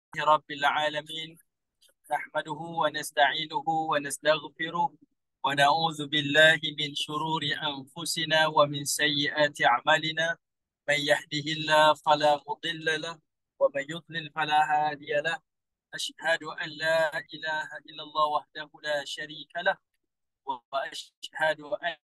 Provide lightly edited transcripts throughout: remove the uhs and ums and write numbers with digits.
رب العالمين نحمده ونستعينه ونستغفره ونعوذ بالله من شرور أنفسنا ومن سيئات أعمالنا. من يهده الله فلا مضل له ومن يضلل فلا هادي له. أشهد أن لا إله إلا الله وحده لا شريك له وأشهد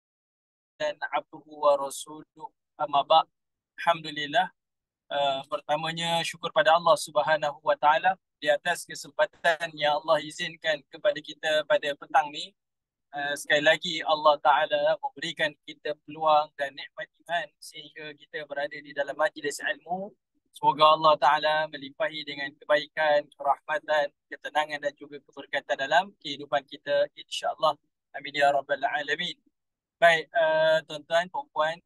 أن عبده ورسوله. أما بعد. Alhamdulillah. Pertamanya syukur pada Allah Subhanahu Wa Taala di atas kesempatan yang Allah izinkan kepada kita pada petang ni. Sekali lagi Allah Taala memberikan kita peluang dan nikmat iman sehingga kita berada di dalam majlis ilmu. Semoga Allah Taala melimpahi dengan kebaikan, kerahmatan, ketenangan dan juga keberkatan dalam kehidupan kita, insya-Allah. Amin ya rabbal alamin. Baik, tuan-tuan, puan-puan,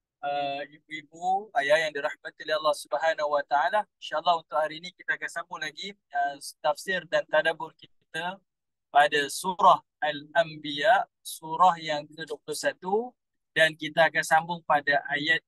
ibu-ibu, ayah yang dirahmati oleh Allah Subhanahu Wa Taala. InsyaAllah untuk hari ini kita akan sambung lagi tafsir dan tadabbur kita pada surah Al-Anbiya, surah yang ke-21, dan kita akan sambung pada ayat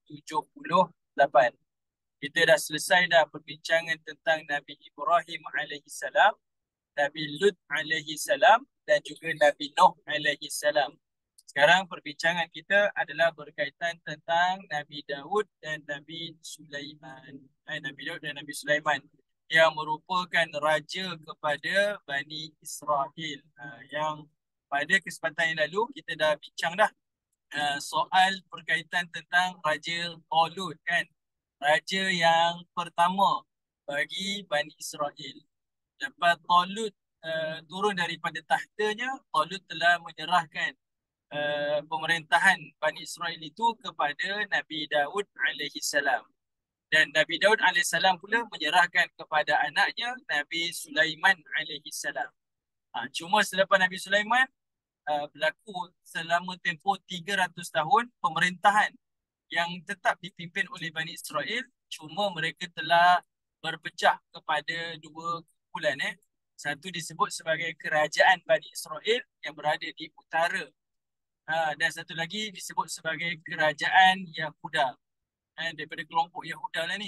78. Kita dah selesai dah perbincangan tentang Nabi Ibrahim alaihi salam, Nabi Lut alaihi salam dan juga Nabi Nuh alaihi salam. Sekarang perbincangan kita adalah berkaitan tentang Nabi Daud dan Nabi Sulaiman. Nabi Daud dan Nabi Sulaiman yang merupakan raja kepada Bani Israel. Yang pada kesempatan yang lalu kita dah bincang dah soal berkaitan tentang Raja Talut, kan? Raja yang pertama bagi Bani Israel. Lepas Talut turun daripada tahtanya, Talut telah menyerahkan pemerintahan Bani Israel itu kepada Nabi Daud alaihi salam. Dan Nabi Daud alaihi salam pula menyerahkan kepada anaknya Nabi Sulaiman alaihi salam. Cuma selepas Nabi Sulaiman berlaku selama tempoh 300 tahun pemerintahan yang tetap dipimpin oleh Bani Israel, cuma mereka telah berpecah kepada dua kumpulan. Satu disebut sebagai kerajaan Bani Israel yang berada di utara, dan satu lagi disebut sebagai kerajaan Yahuda, daripada kelompok Yahuda lah ni,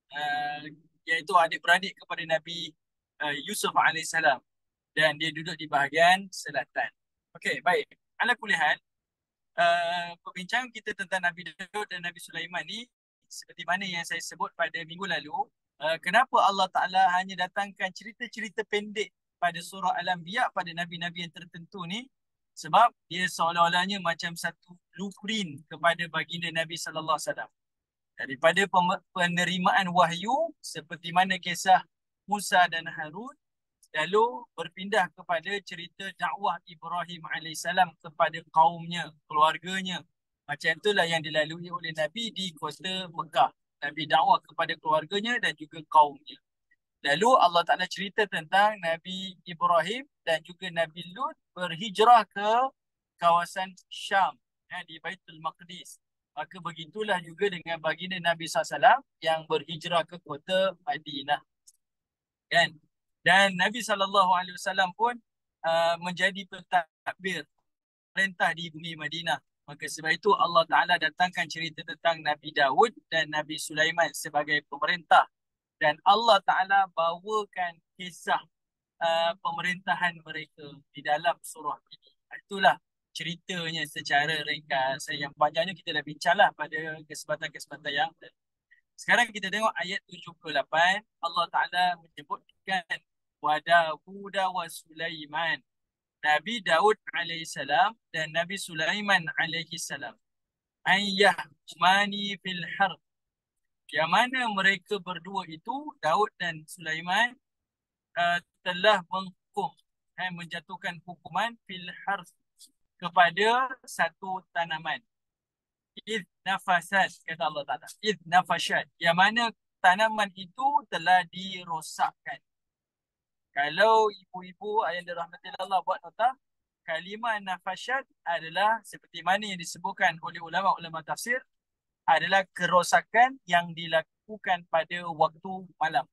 iaitu adik-beradik kepada Nabi Yusuf alaihissalam, dan dia duduk di bahagian selatan. Okey, baik. Ala kulli hal, perbincangan kita tentang Nabi Daud dan Nabi Sulaiman ni seperti mana yang saya sebut pada minggu lalu. Kenapa Allah Ta'ala hanya datangkan cerita-cerita pendek pada surah Al-Anbiya pada Nabi-Nabi yang tertentu ni? Sebab dia seolah-olahnya macam satu blueprint kepada baginda Nabi sallallahu alaihi wasallam. Daripada penerimaan wahyu seperti mana kisah Musa dan Harun, lalu berpindah kepada cerita dakwah Ibrahim alaihissalam kepada kaumnya, keluarganya. Macam itulah yang dilalui oleh Nabi di kota Mekah. Nabi dakwah kepada keluarganya dan juga kaumnya. Lalu Allah Ta'ala cerita tentang Nabi Ibrahim dan juga Nabi Lut berhijrah ke kawasan Syam, di Baitul Maqdis. Maka begitulah juga dengan baginda Nabi SAW yang berhijrah ke kota Madinah, kan? Dan Nabi SAW pun menjadi pentadbir perintah di bumi Madinah. Maka sebab itu Allah Ta'ala datangkan cerita tentang Nabi Daud dan Nabi Sulaiman sebagai pemerintah. Dan Allah Ta'ala bawakan kisah pemerintahan mereka di dalam surah ini. Itulah ceritanya secara ringkas. Yang panjangnya kita dah bincanglah pada kesempatan-kesempatan yang lalu. Sekarang kita tengok ayat 78. Allah Ta'ala menyebutkan wa Dawuda wa Sulaiman. Nabi Daud alaihissalam dan Nabi Sulaiman alaihissalam. Ayyahumani fil harb. Yang mana mereka berdua itu, Daud dan Sulaiman, telah menghukum, menjatuhkan hukuman fil harf kepada satu tanaman. Idh nafasat, kata Allah Ta'ala. Idh nafasat. Yang mana tanaman itu telah dirosakkan. Kalau ibu-ibu yang dirahmati Allah buat nota, kalimah nafasat adalah seperti mana yang disebutkan oleh ulama-ulama tafsir, adalah kerosakan yang dilakukan pada waktu malam.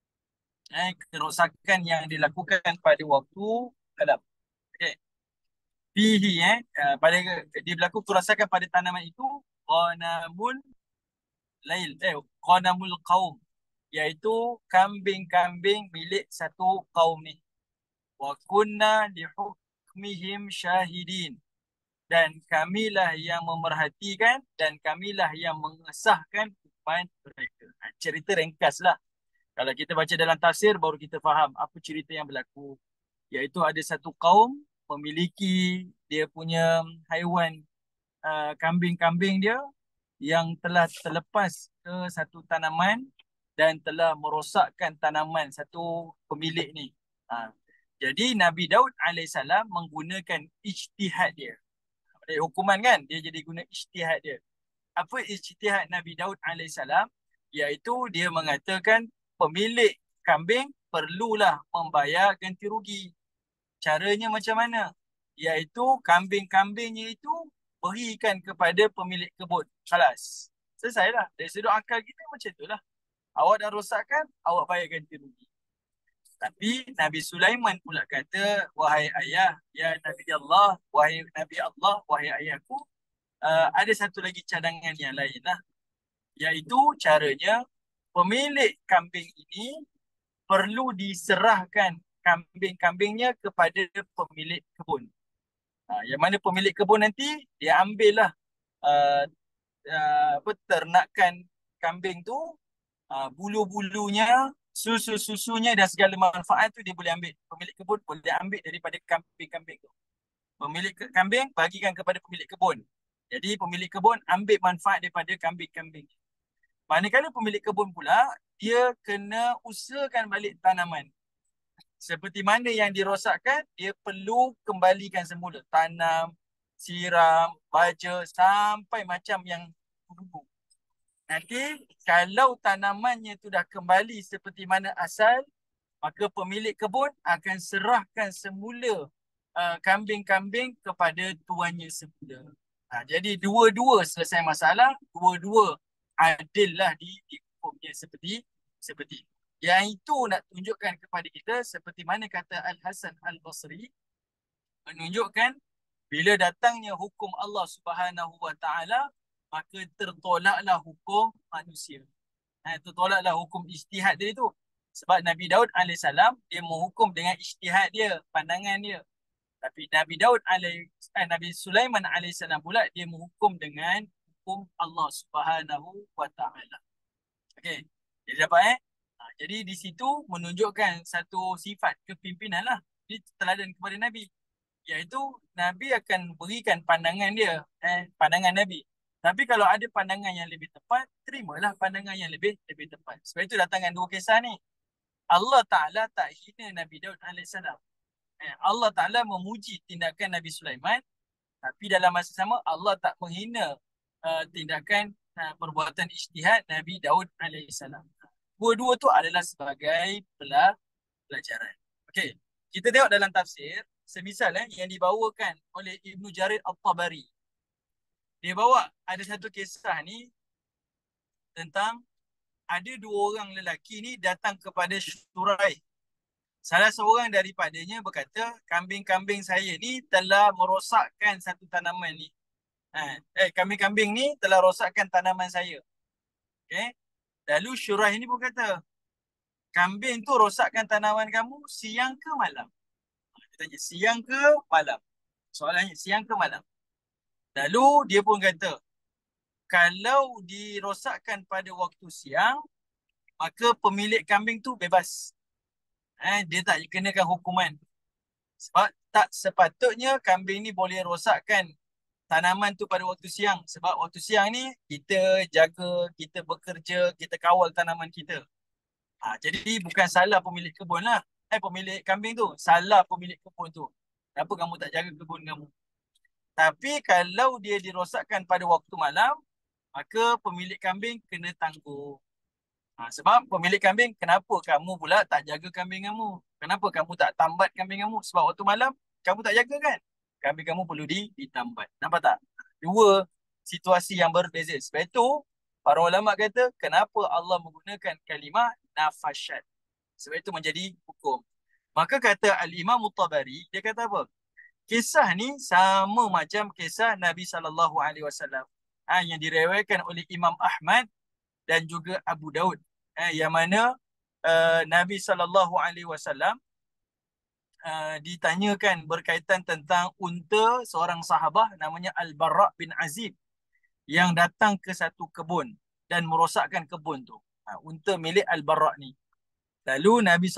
Kerosakan yang dilakukan pada waktu malam. Okay. Fihi, pada dia berlaku kerosakan pada tanaman itu, ghanamul lail, ghanamul qaum. iaitu kambing-kambing milik satu kaum ni. Wa kunna lihukmihim syahidin. Dan kamilah yang memerhatikan dan kamilah yang mengesahkan hukuman mereka. Cerita ringkaslah. Kalau kita baca dalam tafsir, baru kita faham apa cerita yang berlaku. Iaitu ada satu kaum memiliki dia punya haiwan, kambing-kambing dia yang telah terlepas ke satu tanaman dan telah merosakkan tanaman satu pemilik ni. Jadi Nabi Daud alaihissalam menggunakan ijtihad dia. Hukuman kan, dia jadi guna ijtihad dia. Apa ijtihad Nabi Daud alaihissalam? Iaitu dia mengatakan pemilik kambing perlulah membayar ganti rugi. Caranya macam mana? Iaitu kambing-kambingnya itu berikan kepada pemilik kebun. Khalas. Selesailah. Dari sudut akal kita macam itulah. Awak dah rosakkan, awak bayar ganti rugi. Tapi Nabi Sulaiman pula kata, wahai ayah, ya Nabi Allah, wahai Nabi Allah, wahai ayahku, ada satu lagi cadangan yang lain lah. Iaitu caranya, pemilik kambing ini perlu diserahkan kambing-kambingnya kepada pemilik kebun. Yang mana pemilik kebun nanti, dia ambil lah ternakan kambing tu, bulu-bulunya, susu-susunya dan segala manfaat tu dia boleh ambil. Pemilik kebun boleh ambil daripada kambing-kambing tu. Pemilik kambing bagikan kepada pemilik kebun. Jadi pemilik kebun ambil manfaat daripada kambing-kambing. Manakala pemilik kebun pula, dia kena usahakan balik tanaman. Seperti mana yang dirosakkan, dia perlu kembalikan semula. Tanam, siram, baja sampai macam yang dulu. Nanti kalau tanamannya tu dah kembali seperti mana asal, maka pemilik kebun akan serahkan semula kambing-kambing kepada tuannya semula. Jadi dua-dua selesai masalah, dua-dua adil lah di hukumnya seperti itu. Yang itu nak tunjukkan kepada kita seperti mana kata Al-Hasan Al-Basri, menunjukkan bila datangnya hukum Allah Subhanahu Wa Taala, maka tertolaklah hukum manusia. Tertolaklah hukum ijtihad dia itu. Sebab Nabi Daud AS, dia menghukum dengan ijtihad dia, pandangan dia. Tapi Nabi Sulaiman AS pula, dia menghukum dengan hukum Allah Subhanahu Wa Taala. Okey. Jadi dapat jadi di situ menunjukkan satu sifat kepimpinan lah. Ini teladan kepada Nabi. Iaitu Nabi akan berikan pandangan dia, pandangan Nabi. Tapi kalau ada pandangan yang lebih tepat, terimalah pandangan yang lebih tepat. Sebab itu datangkan dua kisah ni. Allah Ta'ala tak hina Nabi Daud AS. Allah Ta'ala memuji tindakan Nabi Sulaiman, tapi dalam masa sama Allah tak menghina tindakan perbuatan ijtihad Nabi Daud AS. Dua-dua tu adalah sebagai pelajaran. Okey, kita tengok dalam tafsir, semisal yang dibawakan oleh Ibnu Jarir At-Tabari. Dia bawa ada satu kisah ni tentang ada dua orang lelaki ni datang kepada Syuraih. Salah seorang daripadanya berkata, kambing-kambing saya ni telah merosakkan satu tanaman ni. Kambing-kambing ni telah rosakkan tanaman saya. Okey. Lalu Syuraih ni pun kata, kambing tu rosakkan tanaman kamu siang ke malam? Dia tanya, siang ke malam? Soalannya, siang ke malam? Lalu dia pun kata, kalau dirosakkan pada waktu siang, maka pemilik kambing tu bebas. Dia tak kenakan hukuman. Sebab tak sepatutnya kambing ni boleh rosakkan tanaman tu pada waktu siang. Sebab waktu siang ni kita jaga, kita bekerja, kita kawal tanaman kita. Jadi bukan salah pemilik kebun lah. Pemilik kambing tu. Salah pemilik kebun tu. Kenapa kamu tak jaga kebun kamu? Tapi kalau dia dirosakkan pada waktu malam, maka pemilik kambing kena tanggung. Sebab pemilik kambing, kenapa kamu pula tak jaga kambing kamu? Kenapa kamu tak tambat kambing kamu? Sebab waktu malam, kamu tak jaga kan? Kambing kamu perlu ditambat. Nampak tak? Dua situasi yang berbeza. Sebab itu, para ulama kata, kenapa Allah menggunakan kalimah nafashat? Sebab itu menjadi hukum. Maka kata Al-Imam Tabari, dia kata apa? Kisah ni sama macam kisah Nabi SAW yang diriwayatkan oleh Imam Ahmad dan juga Abu Daud. yang mana Nabi SAW ditanyakan berkaitan tentang unta seorang sahabah namanya Al-Bara' bin Azib yang datang ke satu kebun dan merosakkan kebun tu. Unta milik Al-Bara' ni. Lalu Nabi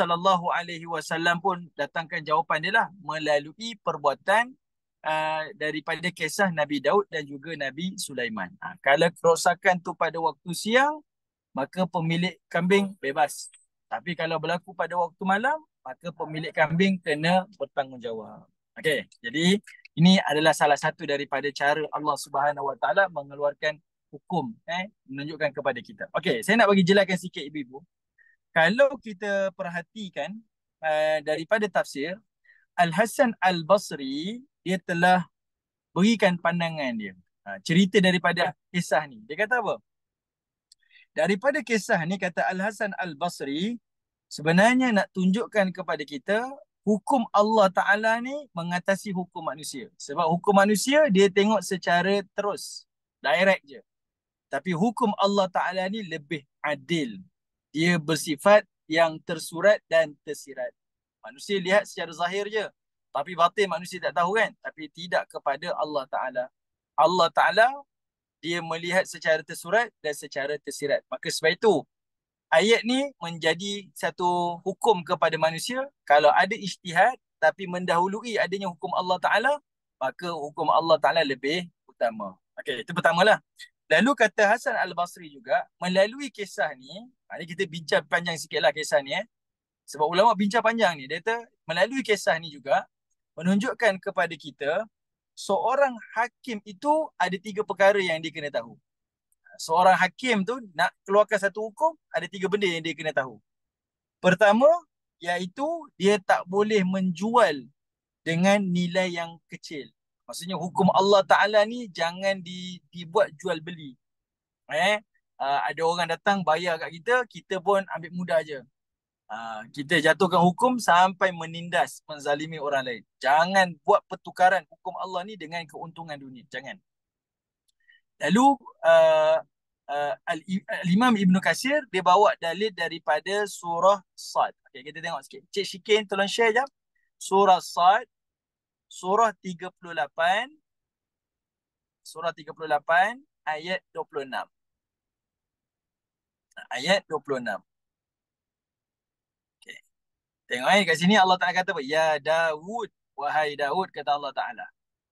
SAW pun datangkan jawapan dia lah melalui perbuatan daripada kisah Nabi Daud dan juga Nabi Sulaiman. Kalau kerosakan tu pada waktu siang, maka pemilik kambing bebas. Tapi kalau berlaku pada waktu malam, maka pemilik kambing kena bertanggungjawab. Okey, jadi ini adalah salah satu daripada cara Allah Subhanahu Wa Taala mengeluarkan hukum, menunjukkan kepada kita. Okey, saya nak bagi jelaskan sikit ibu-ibu. Kalau kita perhatikan daripada tafsir, Al-Hasan Al-Basri dia telah berikan pandangan dia. Cerita daripada kisah ni. Dia kata apa? Daripada kisah ni, kata Al-Hasan Al-Basri, sebenarnya nak tunjukkan kepada kita hukum Allah Ta'ala ni mengatasi hukum manusia. Sebab hukum manusia dia tengok secara terus, direct je. Tapi hukum Allah Ta'ala ni lebih adil. Dia bersifat yang tersurat dan tersirat. Manusia lihat secara zahir je. Tapi batin manusia tak tahu kan? Tapi tidak kepada Allah Ta'ala. Allah Ta'ala dia melihat secara tersurat dan secara tersirat. Maka sebab itu, ayat ni menjadi satu hukum kepada manusia. Kalau ada ijtihad tapi mendahului adanya hukum Allah Ta'ala, maka hukum Allah Ta'ala lebih utama. Okey, itu pertamalah. Lalu kata Hasan Al-Basri juga, melalui kisah ni, ini kita bincang panjang sikit lah kisah ni. Sebab ulama bincang panjang ni. Dia kata, melalui kisah ni juga, menunjukkan kepada kita, seorang hakim itu ada 3 perkara yang dia kena tahu. Seorang hakim tu nak keluarkan satu hukum, ada 3 benda yang dia kena tahu. Pertama, iaitu dia tak boleh menjual dengan nilai yang kecil. Maksudnya hukum Allah Ta'ala ni jangan dibuat jual beli. Ada orang datang bayar kat kita, kita pun ambil mudah je. Kita jatuhkan hukum sampai menindas, menzalimi orang lain. Jangan buat pertukaran hukum Allah ni dengan keuntungan dunia. Jangan. Lalu Al-Imam Ibn Katsir dia bawa dalil daripada surah Sad. Okay, kita tengok sikit. Cik Syikin tolong share jap. Surah Sad, surah 38, ayat 26. Ayat 26. Tengok kat sini Allah Ta'ala kata apa? Ya Daud, wahai Daud, kata Allah Ta'ala.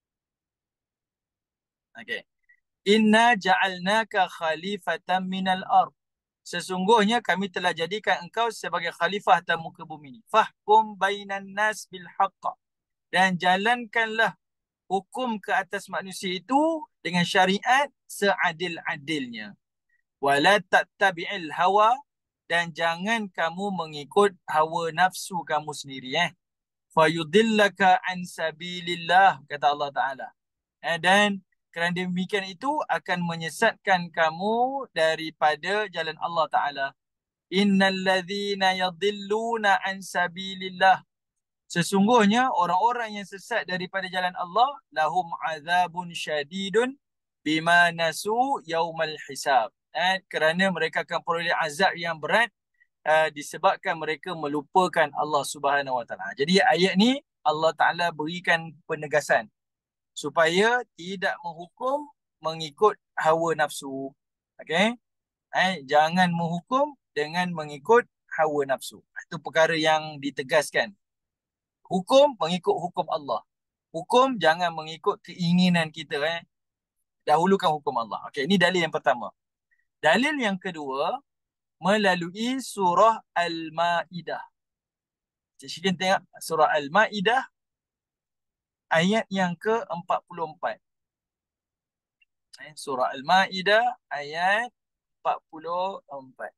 Okey. Inna ja'alnaka khalifatan minal ard. Sesungguhnya kami telah jadikan engkau sebagai khalifah atas muka bumi ini. Fahkum bainan nas bil haqq. Dan jalankanlah hukum ke atas manusia itu dengan syariat seadil-adilnya. Wala tattabi'il hawa. Dan jangan kamu mengikut hawa nafsu kamu sendiri. Fayudillaka an sabilillah, kata Allah Ta'ala. Dan kerana demikian itu akan menyesatkan kamu daripada jalan Allah Ta'ala. Innal ladhina yadilluna an sabilillah. Sesungguhnya orang-orang yang sesat daripada jalan Allah, lahum azabun syadidun bima nasu yaumal hisab. Kerana mereka akan peroleh azab yang berat disebabkan mereka melupakan Allah Subhanahu Wa Taala. Jadi ayat ni Allah Taala berikan penegasan supaya tidak menghukum mengikut hawa nafsu. Okey? Jangan menghukum dengan mengikut hawa nafsu. Itu perkara yang ditegaskan. Hukum mengikut hukum Allah. Hukum jangan mengikut keinginan kita. Dahulukan hukum Allah. Okey, ini dalil yang pertama. Dalil yang kedua, melalui surah Al-Ma'idah. Cik Syikin tengok surah Al-Ma'idah ayat yang ke-44. Surah Al-Ma'idah ayat 44.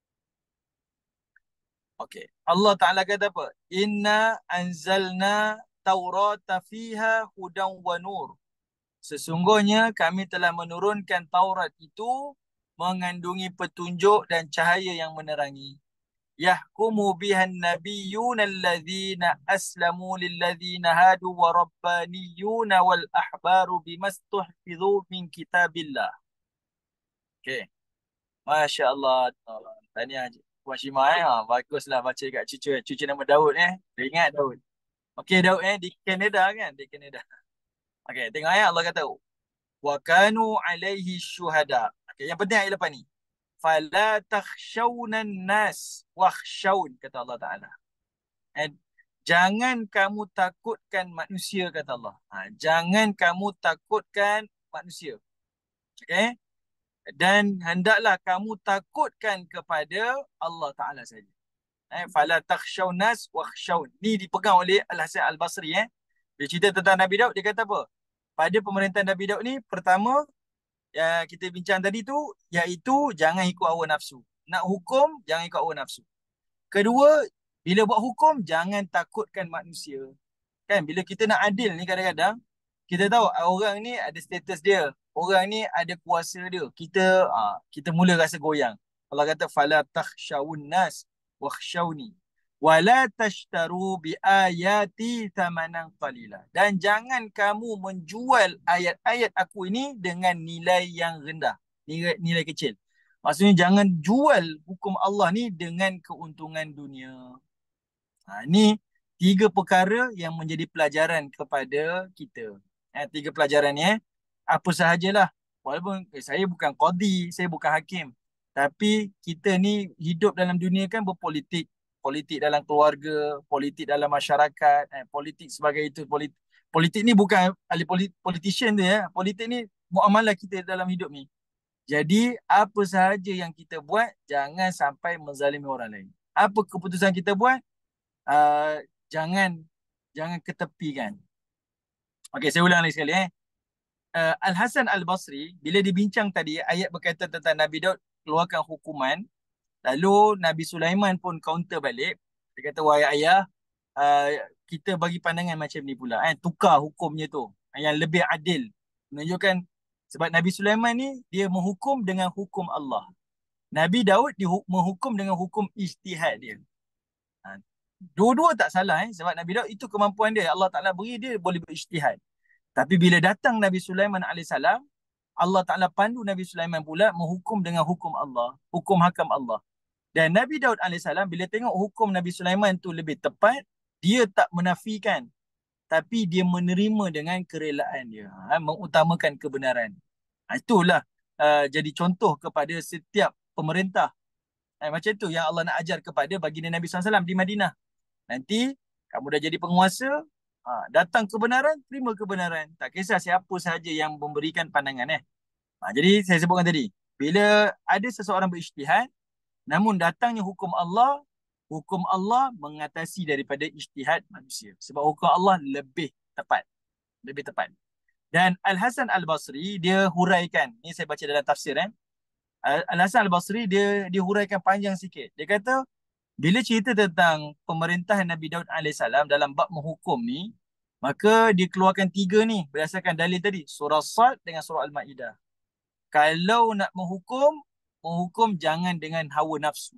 Okey. Allah Ta'ala kata apa? Inna anzalna Taurata fiha hudan wa nur. Sesungguhnya kami telah menurunkan Taurat itu mengandungi petunjuk dan cahaya yang menerangi. Yahkumu bihan nabiyyuna alladhina aslamu lilladhina hadu wa rabbaniyuna wal ahbaru bimastuhfidhu min kitabillah. Okey. Masya Allah. Tahniah Puan Syimah baguslah baca kat cucu. Cucu nama Daud Dia ingat Daud. Okey Daud di Kanada kan? Di Kanada. Okey, tengok Allah kata wa kanu alaihi syuhada. Okey, yang penting ayat lepas ni. Fala takhshawnan nas wakhshawun kata Allah Taala. And jangan kamu takutkan manusia kata Allah. Jangan kamu takutkan manusia. Okey? Dan hendaklah kamu takutkan kepada Allah Taala saja. Fala takhshawn nas wakhshawn. Ni dipegang oleh Al-Hasan Al-Basri Dia cerita tentang Nabi Daud, dia kata apa? Pada pemerintahan Nabi Daud ni, pertama kita bincang tadi tu, iaitu jangan ikut hawa nafsu. Nak hukum, jangan ikut hawa nafsu. Kedua, bila buat hukum, jangan takutkan manusia. Kan, bila kita nak adil ni kadang-kadang, kita tahu orang ni ada status dia. Orang ni ada kuasa dia. Kita mula rasa goyang. Allah kata, fala takhshawun nas wakhshawni. Wala tashtaru bi ayati thamanan qalila. Dan jangan kamu menjual ayat-ayat aku ini dengan nilai yang rendah. Nilai kecil. Maksudnya jangan jual hukum Allah ni dengan keuntungan dunia. Ni tiga perkara yang menjadi pelajaran kepada kita. Tiga pelajaran ni apa sahajalah. Walaupun saya bukan qadi, saya bukan hakim. Tapi kita ni hidup dalam dunia kan berpolitik. Politik dalam keluarga, politik dalam masyarakat, politik sebagai itu. Politik ni bukan ahli politician tu Politik ni muamalah kita dalam hidup ni. Jadi apa sahaja yang kita buat, jangan sampai menzalimi orang lain. Apa keputusan kita buat, uh, jangan ketepikan. Okey, saya ulang lagi sekali Al-Hasan Al-Basri bila dibincang tadi ayat berkaitan tentang Nabi Daud keluarkan hukuman, lalu Nabi Sulaiman pun counter balik. Dia kata, wahai ayah, kita bagi pandangan macam ni pula tukar hukumnya tu yang lebih adil, menunjukkan sebab Nabi Sulaiman ni dia menghukum dengan hukum Allah. Nabi Daud menghukum dengan hukum ijtihad dia. Dua-dua tak salah sebab Nabi Daud itu kemampuan dia. Allah Ta'ala beri dia boleh berijtihad. Tapi bila datang Nabi Sulaiman AS, Allah Ta'ala pandu Nabi Sulaiman pula menghukum dengan hukum Allah. Hukum hakam Allah. Dan Nabi Daud AS bila tengok hukum Nabi Sulaiman tu lebih tepat, dia tak menafikan. Tapi dia menerima dengan kerelaan dia. Mengutamakan kebenaran. Itulah jadi contoh kepada setiap pemerintah. Macam tu yang Allah nak ajar kepada baginda Nabi SAW di Madinah. Nanti kamu dah jadi penguasa, datang kebenaran, terima kebenaran. Tak kisah siapa sahaja yang memberikan pandangan. Jadi saya sebutkan tadi, bila ada seseorang berijtihad, namun datangnya hukum Allah mengatasi daripada ijtihad manusia. Sebab hukum Allah lebih tepat. Lebih tepat. Dan Al-Hasan Al-Basri, dia huraikan. Ni saya baca dalam tafsir. Al-Hasan Al-Basri, dia huraikan panjang sikit. Dia kata, bila cerita tentang pemerintahan Nabi Daud AS dalam bab menghukum ni, maka dikeluarkan tiga ni berdasarkan dalil tadi. Surah Sad dengan surah Al-Ma'idah. Kalau nak menghukum jangan dengan hawa nafsu.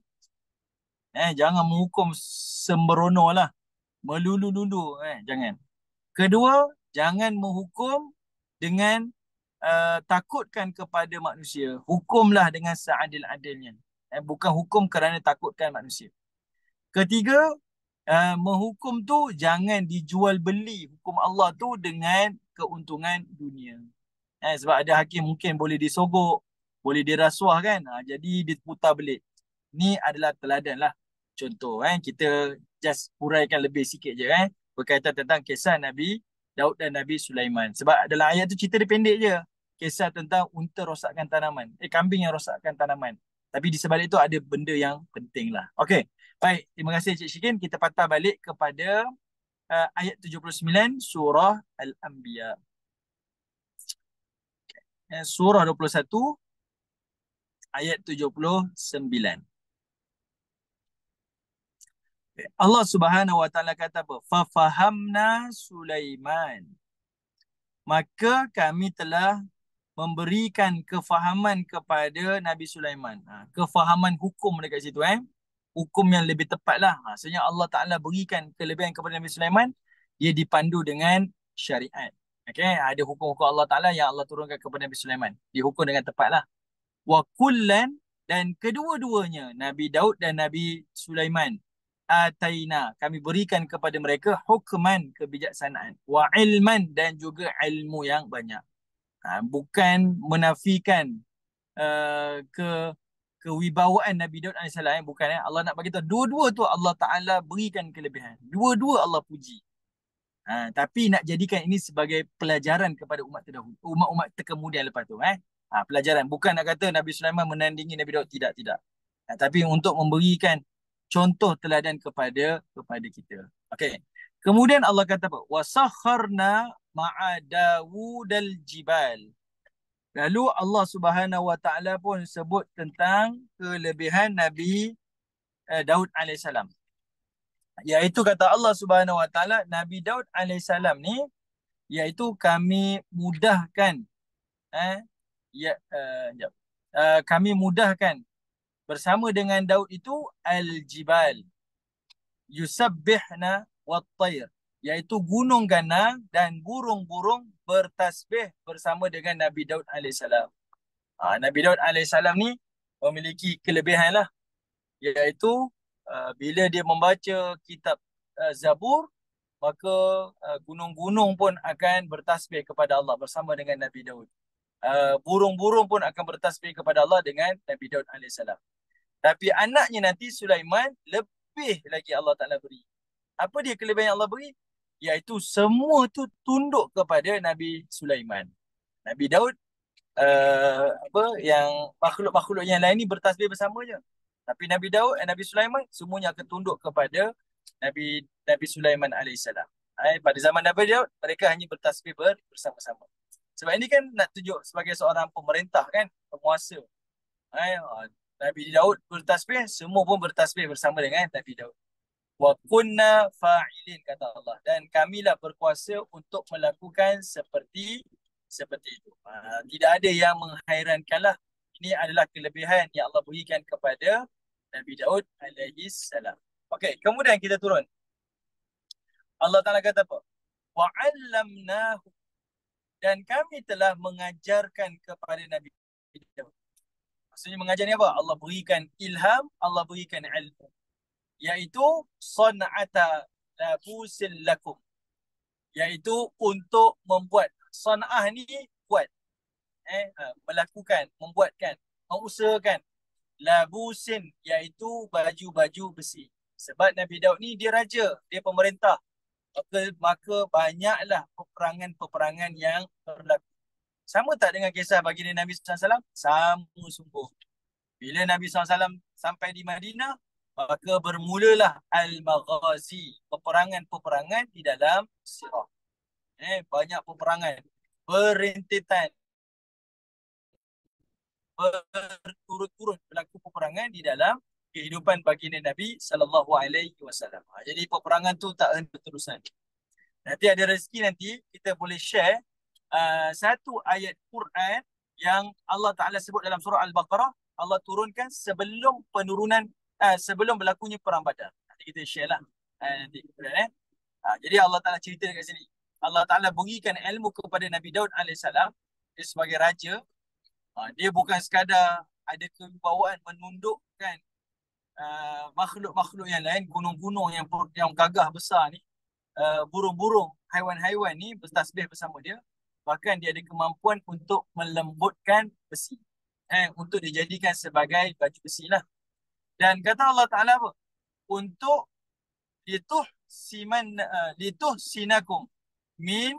Jangan menghukum sembrono lah. Melulu-lulu. Jangan. Kedua, jangan menghukum dengan takutkan kepada manusia. Hukumlah dengan seadil-adilnya. Bukan hukum kerana takutkan manusia. Ketiga, menghukum tu jangan dijual beli hukum Allah tu dengan keuntungan dunia. Sebab ada hakim mungkin boleh disogok, boleh dirasuah kan. Jadi diputar belik. Ni adalah teladan lah. Contoh kita just huraikan lebih sikit je berkaitan tentang kisah Nabi Daud dan Nabi Sulaiman. Sebab dalam ayat tu cerita dia pendek je. Kisah tentang unta rosakkan tanaman. Kambing yang rosakkan tanaman. Tapi di sebalik itu ada benda yang penting lah. Okey. Baik. Terima kasih Cik Syikin. Kita patah balik kepada ayat 79 surah Al-Anbiya. Surah 21 ayat 79. Allah Subhanahu Wa Taala kata apa? Fafahamna Sulaiman. Maka kami telah memberikan kefahaman kepada Nabi Sulaiman. Kefahaman hukum dekat situ hukum yang lebih tepat lah. Sebenarnya Allah Ta'ala berikan kelebihan kepada Nabi Sulaiman, dia dipandu dengan syariat. Ada hukum-hukum Allah Ta'ala yang Allah turunkan kepada Nabi Sulaiman. Dihukum dengan tepat lah. Wa kullan Dan kedua-duanya, Nabi Daud dan Nabi Sulaiman, ataina, kami berikan kepada mereka hukman, kebijaksanaan, wa ilman, dan juga ilmu yang banyak. Bukan menafikan ke kewibawaan Nabi Daud AS, bukan. Allah nak bagi tahu dua-dua tu Allah Taala berikan kelebihan, dua-dua Allah puji. Tapi nak jadikan ini sebagai pelajaran kepada umat terdahulu, umat-umat terkemudian lepas tu. Pelajaran, bukan nak kata Nabi Sulaiman menandingi Nabi Daud, tidak, tidak. Tapi untuk memberikan contoh teladan kepada kita. Okey. Kemudian Allah kata apa? Wasakharna ma'a Dawudal jibal. Lalu Allah Subhanahu Wa Taala pun sebut tentang kelebihan Nabi Daud alaihissalam. Iaitu kata Allah Subhanahu Wa Taala, Nabi Daud alaihissalam ni, iaitu kami mudahkan, kami mudahkan bersama dengan Daud itu al-jibal yusabbihna wat-tayr, iaitu gunung ganang dan burung-burung bertasbih bersama dengan Nabi Daud alaihissalam. Nabi Daud alaihissalam ni memiliki kelebihan lah, iaitu bila dia membaca kitab Zabur, maka gunung-gunung pun akan bertasbih kepada Allah bersama dengan Nabi Daud. Burung-burung pun akan bertasbih kepada Allah dengan Nabi Daud alaihissalam. Tapi anaknya nanti Sulaiman, lebih lagi Allah Ta'ala beri. Apa dia kelebihan yang Allah beri? Iaitu semua tu tunduk kepada Nabi Sulaiman. Nabi Daud, yang makhluk-makhluk yang lain ni bertasbih bersama je. Tapi Nabi Daud dan Nabi Sulaiman semuanya akan tunduk kepada Nabi Sulaiman alaihissalam. Pada zaman Nabi Daud, mereka hanya bertasbih bersama-sama. Sebab ini kan nak tunjuk sebagai seorang pemerintah kan, penguasa. Nabi Daud bertasbih, semua pun bertasbih bersama dengan Nabi Daud. Wa kunna fa'ilin, kata Allah, dan kamilah berkuasa untuk melakukan seperti itu. Tidak ada yang menghairankanlah. Ini adalah kelebihan yang Allah berikan kepada Nabi Daud alaihi salam. Okey, kemudian kita turun. Allah Taala kata apa? Wa 'allamnahu, dan kami telah mengajarkan kepada Nabi Daud. Maksudnya mengajar ni apa? Allah berikan ilham, Allah berikan ilmu. Iaitu san'ata labusil lakum. Iaitu untuk membuat. San'ah ni buat. Melakukan, membuatkan, mengusahakan. Labusin, iaitu baju-baju besi. Sebab Nabi Daud ni dia raja, dia pemerintah. Maka banyaklah peperangan-peperangan yang berlaku. Sama tak dengan kisah baginda Nabi SAW? Sama sungguh. Bila Nabi SAW sampai di Madinah, maka bermulalah al-maghazi, peperangan-peperangan di dalam sirah. Banyak peperangan, berentetan, berturut-turut berlaku peperangan di dalam kehidupan baginda Nabi SAW. Jadi peperangan tu tak henti berterusan. Nanti ada rezeki, nanti kita boleh share satu ayat Quran yang Allah Ta'ala sebut dalam surah Al-Baqarah. Allah turunkan sebelum sebelum berlakunya perang Badar. Nanti kita share lah nanti. Jadi Allah Ta'ala cerita dekat sini, Allah Ta'ala berikan ilmu kepada Nabi Daud AS. Dia sebagai raja, dia bukan sekadar ada kewibawaan menundukkan makhluk-makhluk yang lain, gunung-gunung yang gagah besar ni, burung-burung, haiwan-haiwan ni bertasbih bersama dia. Bahkan dia ada kemampuan untuk melembutkan besi, untuk dijadikan sebagai baju besi lah. Dan kata Allah Ta'ala apa? Untuk lituhsinakum min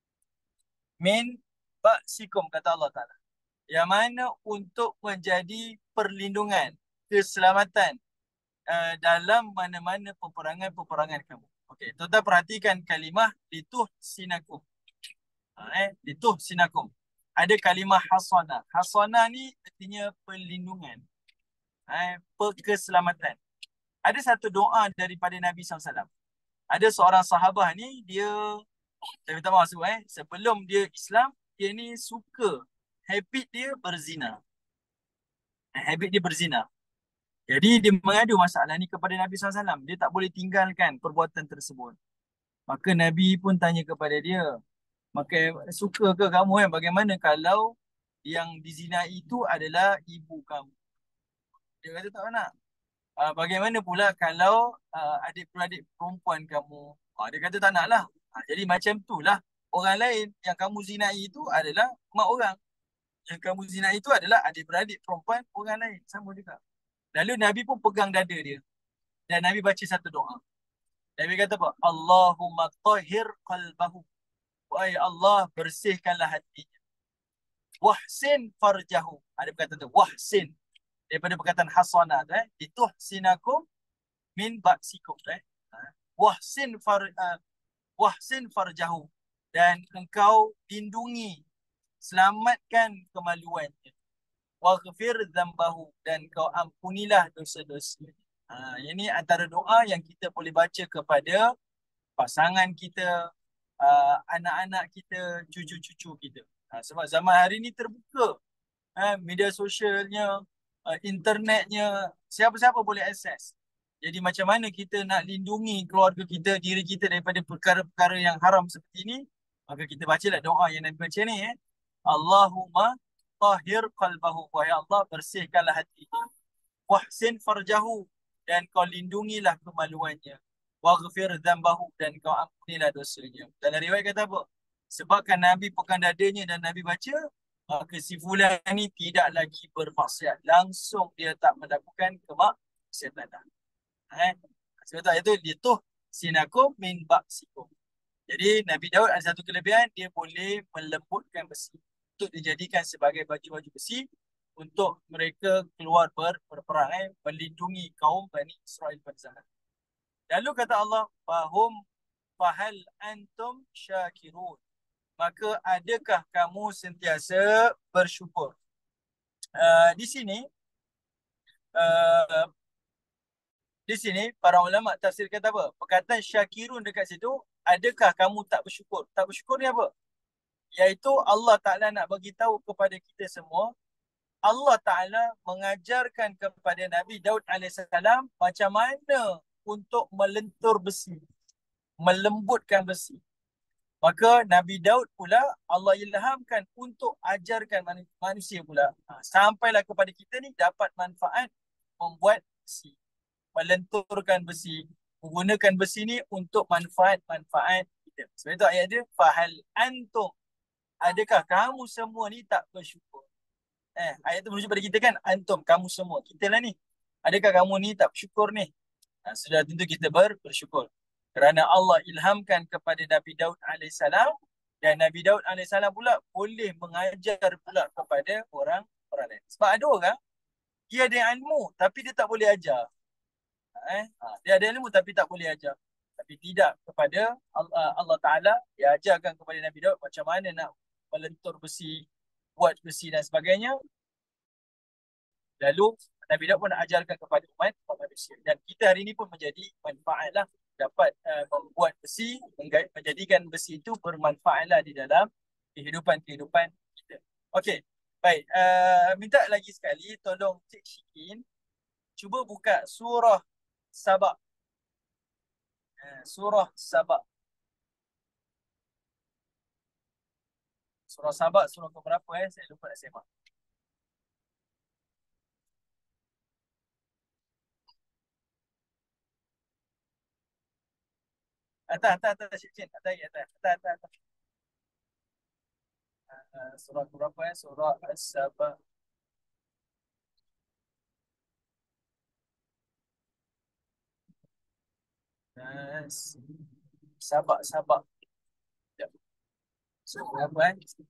ba'sikum, kata Allah Ta'ala. Yang mana untuk menjadi perlindungan, keselamatan dalam mana-mana peperangan-peperangan kamu. Okey, tuan-tuan perhatikan kalimah lituhsinakum. Lituhsinakum. Ada kalimah hasana. Hasana ni artinya perlindungan, keselamatan. Ada satu doa daripada Nabi SAW. Ada seorang sahabah ni, saya minta maaf sebelum dia Islam, dia ni suka, habit dia berzina. Jadi dia mengadu masalah ni kepada Nabi SAW. Dia tak boleh tinggalkan perbuatan tersebut. Maka Nabi pun tanya kepada dia, suka ke kamu bagaimana kalau yang dizinai itu adalah ibu kamu? Dia kata tak nak. Bagaimana pula kalau adik-beradik perempuan kamu? Dia kata tak nak lah. Jadi macam tu lah. Orang lain yang kamu zinai itu adalah mak orang. Yang kamu zinai itu adalah adik-beradik perempuan orang lain. Sama juga. Lalu Nabi pun pegang dada dia. Dan Nabi baca satu doa. Nabi kata apa? Allahumma tahhir qalbahu. Wahai Allah, bersihkanlah hatinya. Wahsin farjahu. Ada perkataan tu. Wahsin. Daripada perkataan hasanah. Ituhsinakum min ba'sikum. Wahsin wahsin farjahu. Dan engkau lindungi, selamatkan kemaluannya. Waghfir dzambahu. Dan kau ampunilah dosa-dosa. Ini antara doa yang kita boleh baca kepada pasangan kita, anak-anak kita, cucu-cucu kita. Sebab zaman hari ni terbuka. Media sosialnya, internetnya, siapa-siapa boleh akses. Jadi macam mana kita nak lindungi keluarga kita, diri kita daripada perkara-perkara yang haram seperti ini? Maka kita bacalah doa yang Nabi baca ni. Allahumma tahhir qalbahu. Wahai Allah, bersihkanlah hatinya. Wahsin farjahu. Dan kau lindungilah kemaluannya. Waghfir dzambahu. Dan kau ampunilah dosanya. Dalam riwayat kata apa? Sebabkan Nabi pegang dadanya dan Nabi baca, maka si fulan ni tidak lagi bermaksiat. Langsung dia tak melakukan kemaksiatan. Sebab itu dia tuh sinakum min ba'sikum. Jadi Nabi Daud ada satu kelebihan, dia boleh melembutkan besi untuk dijadikan sebagai baju-baju besi untuk mereka keluar berperang, melindungi kaum Bani Israel pada zaman. Lalu kata Allah, fahal antum syakirun. Maka adakah kamu sentiasa bersyukur? Di sini uh, di sini para ulama tafsir kata apa? Perkataan syakirun dekat situ, adakah kamu tak bersyukur? Tak bersyukur ni apa? Iaitu Allah Ta'ala nak bagi tahu kepada kita semua, Allah Ta'ala mengajarkan kepada Nabi Daud AS macam mana untuk melentur besi, melembutkan besi. Maka Nabi Daud pula Allah ilhamkan untuk ajarkan manusia pula. Sampailah kepada kita ni dapat manfaat membuat besi, melenturkan besi, menggunakan besi ni untuk manfaat-manfaat kita. Sebab itu ayat dia, fahal antum, adakah kamu semua ni tak bersyukur? Ayat tu merujuk pada kita kan, antum, kamu semua, kita lah ni. Adakah kamu ni tak bersyukur ni? Sudah tentu kita bersyukur. Kerana Allah ilhamkan kepada Nabi Daud AS, dan Nabi Daud AS pula boleh mengajar pula kepada orang lain. Sebab ada orang, dia ada ilmu tapi dia tak boleh ajar. Dia ada ilmu tapi tak boleh ajar. Tapi tidak kepada Allah Ta'ala, dia ajarkan kepada Nabi Daud macam mana nak melentur besi, buat besi dan sebagainya. Lalu Nabi Daud pun ajarkan kepada umat manusia. Dan kita hari ini pun menjadi manfaatlah, dapat membuat besi, menjadikan besi itu bermanfaatlah di dalam kehidupan kita. Okey, baik. Minta lagi sekali, tolong Cik Syikin, cuba buka surah Sabah. Surah Sabah. Surah Sabah, surah ke berapa saya lupa nak semak. Atas, Cik Cik. Atas. Surah ke berapa Surah Sabah. Sabah. Sekejap. Surah berapa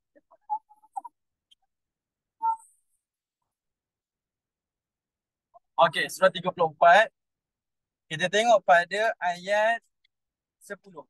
Okey, surah 34. Kita tengok pada ayat 10.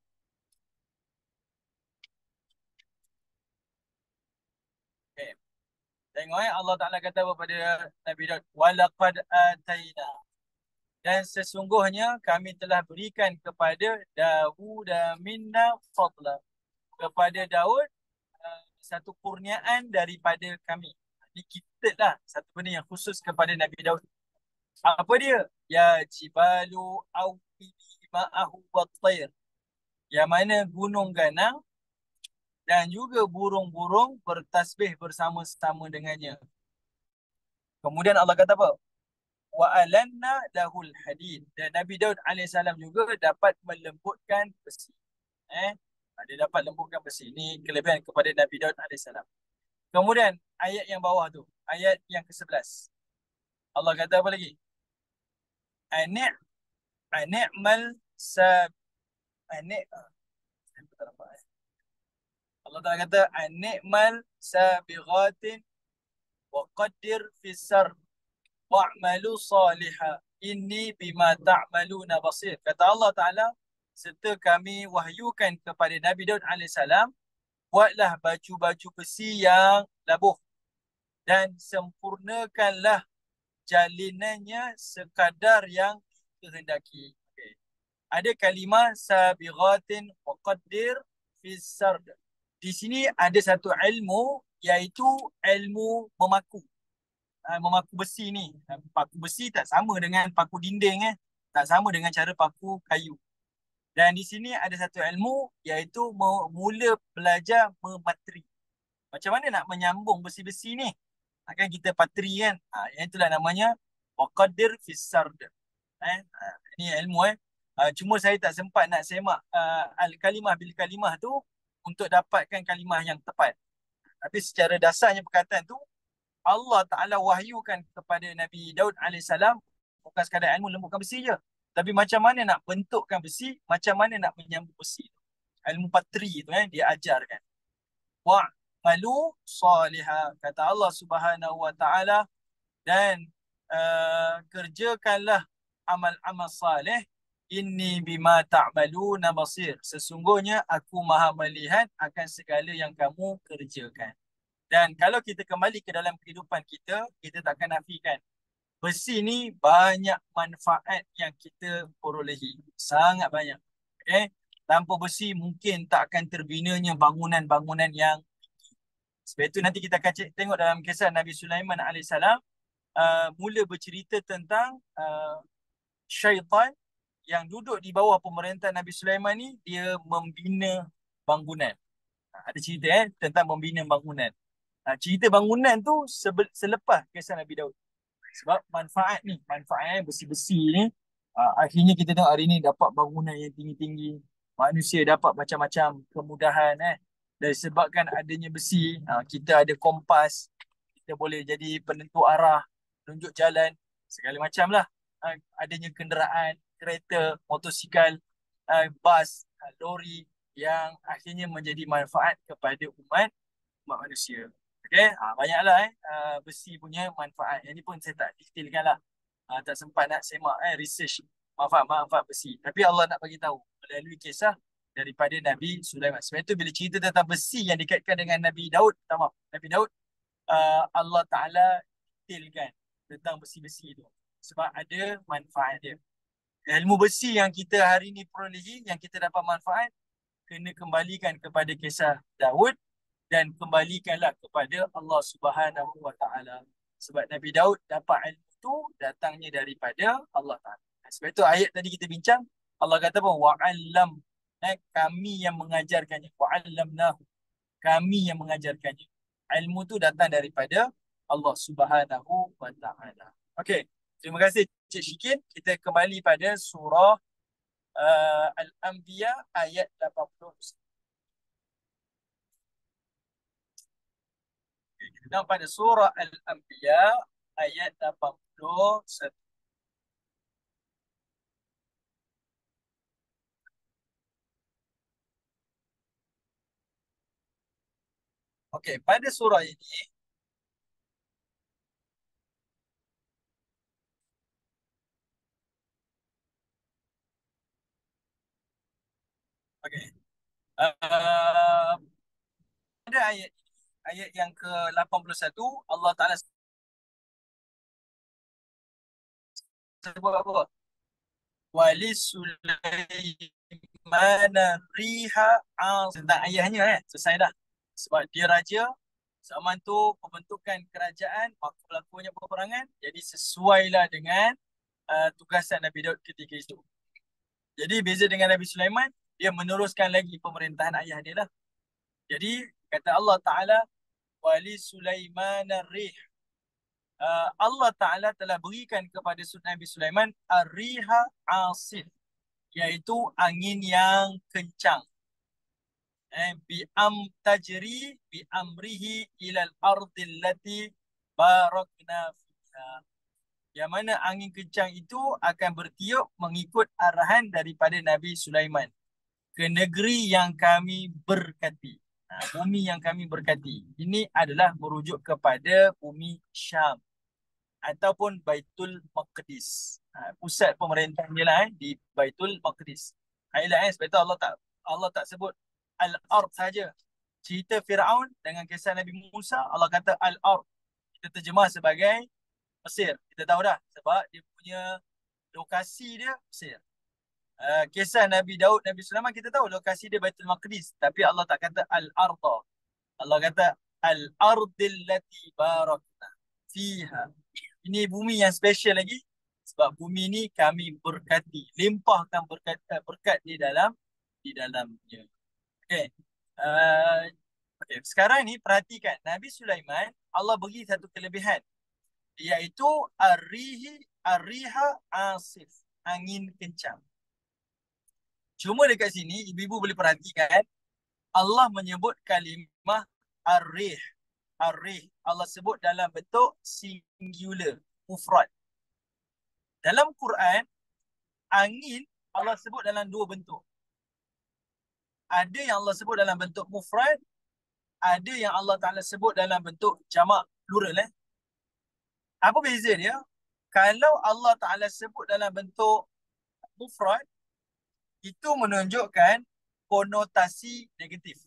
Okey. Tengok Allah Ta'ala kata kepada Nabi Daud, walaqad ataina. Dan sesungguhnya kami telah berikan kepada Daud minna fadla. Kepada Daud satu kurniaan daripada kami. Ini kita lah satu benda yang khusus kepada Nabi Daud. Apa dia? Ya jibalu awbi ma'ahu wa tayr. Yang mana gunung ganang dan juga burung-burung bertasbih bersama-sama dengannya. Kemudian Allah kata apa? wa alanna lahul hadid. Dan Nabi Daud alaihissalam juga dapat melembutkan besi. Dia dapat lembutkan besi. Ini kelebihan kepada Nabi Daud alaihissalam. Kemudian ayat yang bawah tu, ayat yang ke-11. Allah kata apa lagi? Ani'mal sab ani' Allah Ta'ala kata ani'mal sabighatin wa qaddir fisar wa'malu salihah inni bima ta'maluna basir. Kata Allah Ta'ala, serta kami wahyukan kepada Nabi Daud alaihissalam, buatlah baju-baju besi yang labuh dan sempurnakanlah jalinannya sekadar yang dikehendaki. Okay. Ada kalimah sabighatin wa qaddir fisard. Di sini ada satu ilmu, iaitu ilmu memaku. Memaku besi ni. Paku besi tak sama dengan paku dinding. Tak sama dengan cara paku kayu. Dan di sini ada satu ilmu, iaitu mula belajar mematri. Macam mana nak menyambung besi-besi ni? Kan kita patri kan? Yang itulah namanya waqaddir fissard. Ini ilmu cuma saya tak sempat nak semak al-kalimah bil kalimah tu untuk dapatkan kalimah yang tepat. Tapi secara dasarnya perkataan tu Allah Ta'ala wahyukan kepada Nabi Daud alaihissalam bukan sekadar ilmu lembutkan besi je. Tapi macam mana nak bentukkan besi, macam mana nak menyambung besi. Ilmu patri tu dia ajarkan. Wa'malu salihah, kata Allah Subhanahu Wa Ta'ala, dan kerjakanlah amal-amal salih. Inni bima ta'maluna basir. Sesungguhnya aku maha melihat akan segala yang kamu kerjakan. Dan kalau kita kembali ke dalam kehidupan kita, kita takkan nafikan besi ni banyak manfaat yang kita perolehi. Sangat banyak. Tanpa besi mungkin tak akan terbinanya bangunan-bangunan yang tinggi. Sebab itu nanti kita akan tengok dalam kisah Nabi Sulaiman alaihissalam, mula bercerita tentang syaitan yang duduk di bawah pemerintahan Nabi Sulaiman ni, dia membina bangunan. Ada cerita tentang membina bangunan. Cerita bangunan tu selepas kisah Nabi Daud. Sebab manfaat besi-besi ni, akhirnya kita tengok hari ni dapat bangunan yang tinggi-tinggi. Manusia dapat macam-macam kemudahan. Dan sebabkan adanya besi, kita ada kompas, kita boleh jadi penentu arah, tunjuk jalan, segala macam lah. Adanya kenderaan, kereta, motosikal, bas, lori yang akhirnya menjadi manfaat kepada umat manusia. Okay, banyaklah besi punya manfaat. Yang ni pun saya tak detailkan lah. Tak sempat nak semak research manfaat besi. Tapi Allah nak bagi tahu melalui kisah daripada Nabi Sulaiman. Sebab itu bila cerita tentang besi yang dikaitkan dengan Nabi Daud, Allah Ta'ala detailkan tentang besi-besi itu. Sebab ada manfaat dia. Ilmu besi yang kita hari ni perolehi, yang kita dapat manfaat, kena kembalikan kepada kisah Daud dan kembalikanlah kepada Allah Subhanahu Wa Ta'ala. Sebab Nabi Daud dapat ilmu itu datangnya daripada Allah Ta'ala. Sebab itu ayat tadi kita bincang, Allah kata apa? Wa'allam. Kami yang mengajarkannya. Wa'allamnahu. Kami yang mengajarkannya. Ilmu itu datang daripada Allah Subhanahu Wa Ta'ala. Okey. Terima kasih Cik Syikin. Kita kembali pada surah Al-Anbiya ayat 80. Kita tengok pada surah Al-Anbiya ayat 81. Okey, pada surah ini okey. Pada ayat yang ke-81, Allah Ta'ala sebut apa? Wali Sulaimana riha tentang ayahnya selesai dah. Sebab dia raja, zaman tu pembentukan kerajaan, maka berlakunya peperangan, jadi sesuailah dengan tugasan Nabi Daud ketika itu. Jadi beza dengan Nabi Sulaiman, dia meneruskan lagi pemerintahan ayah dia lah. Jadi kata Allah Ta'ala, Wali Sulaiman rih. Allah Ta'ala telah berikan kepada Nabi Sulaiman ar-riha asif, iaitu angin yang kencang. Bi'am tajri bi'amrihi ilal ardil lati barakna fiha. Yang mana angin kencang itu akan bertiup mengikut arahan daripada Nabi Sulaiman ke negeri yang kami berkati. Bumi yang kami berkati. Ini adalah merujuk kepada bumi Syam ataupun Baitul Maqdis. Pusat pemerintahnya lah di Baitul Maqdis. Ialah sebab itu Allah tak sebut Al-Ard saja. Cerita Firaun dengan kisah Nabi Musa, Allah kata Al-Ard. Kita terjemah sebagai Mesir. Kita tahu dah sebab dia punya lokasi dia Mesir. Kisah Nabi Daud, Nabi Sulaiman, kita tahu lokasi dia Baitul Maqdis. Tapi Allah tak kata Al-Arda. Allah kata Al-Ardil lati barakna fiha. Ini bumi yang special lagi. Sebab bumi ni kami berkati. Limpahkan berkat di dalamnya. Okay. Okay. Sekarang ni perhatikan. Nabi Sulaiman, Allah beri satu kelebihan. Iaitu ar-riha asif. Angin kencang. Cuma dekat sini, ibu-ibu boleh perhatikan, Allah menyebut kalimah ar-rih. Ar-rih. Allah sebut dalam bentuk singular, mufrad. Dalam Quran, angin Allah sebut dalam dua bentuk. Ada yang Allah sebut dalam bentuk mufrad, ada yang Allah Ta'ala sebut dalam bentuk jamak, plural. Apa beza dia? Kalau Allah Ta'ala sebut dalam bentuk mufrad, itu menunjukkan konotasi negatif.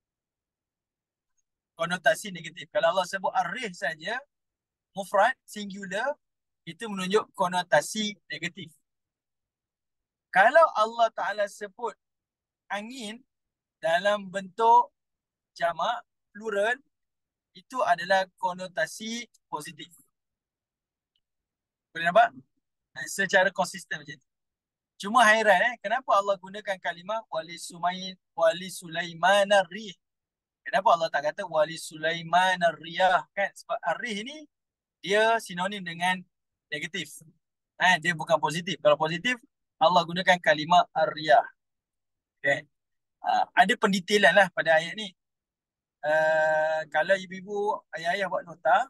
Konotasi negatif. Kalau Allah sebut ar-rih saja, mufrad, singular, itu menunjuk konotasi negatif. Kalau Allah Ta'ala sebut angin dalam bentuk jamak, plural, itu adalah konotasi positif. Boleh nampak? Secara konsisten macam itu. Cuma hairan, kenapa Allah gunakan kalimah wali Sulaiman ar-rih? Kenapa Allah tak kata wali Sulaiman ar-riyah? Kan? Sebab ar-rih ni dia sinonim dengan negatif. Dia bukan positif. Kalau positif, Allah gunakan kalimah ar-riyah. Okay. Ada pendetailan lah pada ayat ni. Kalau ibu-ibu, ayah-ayah buat nota,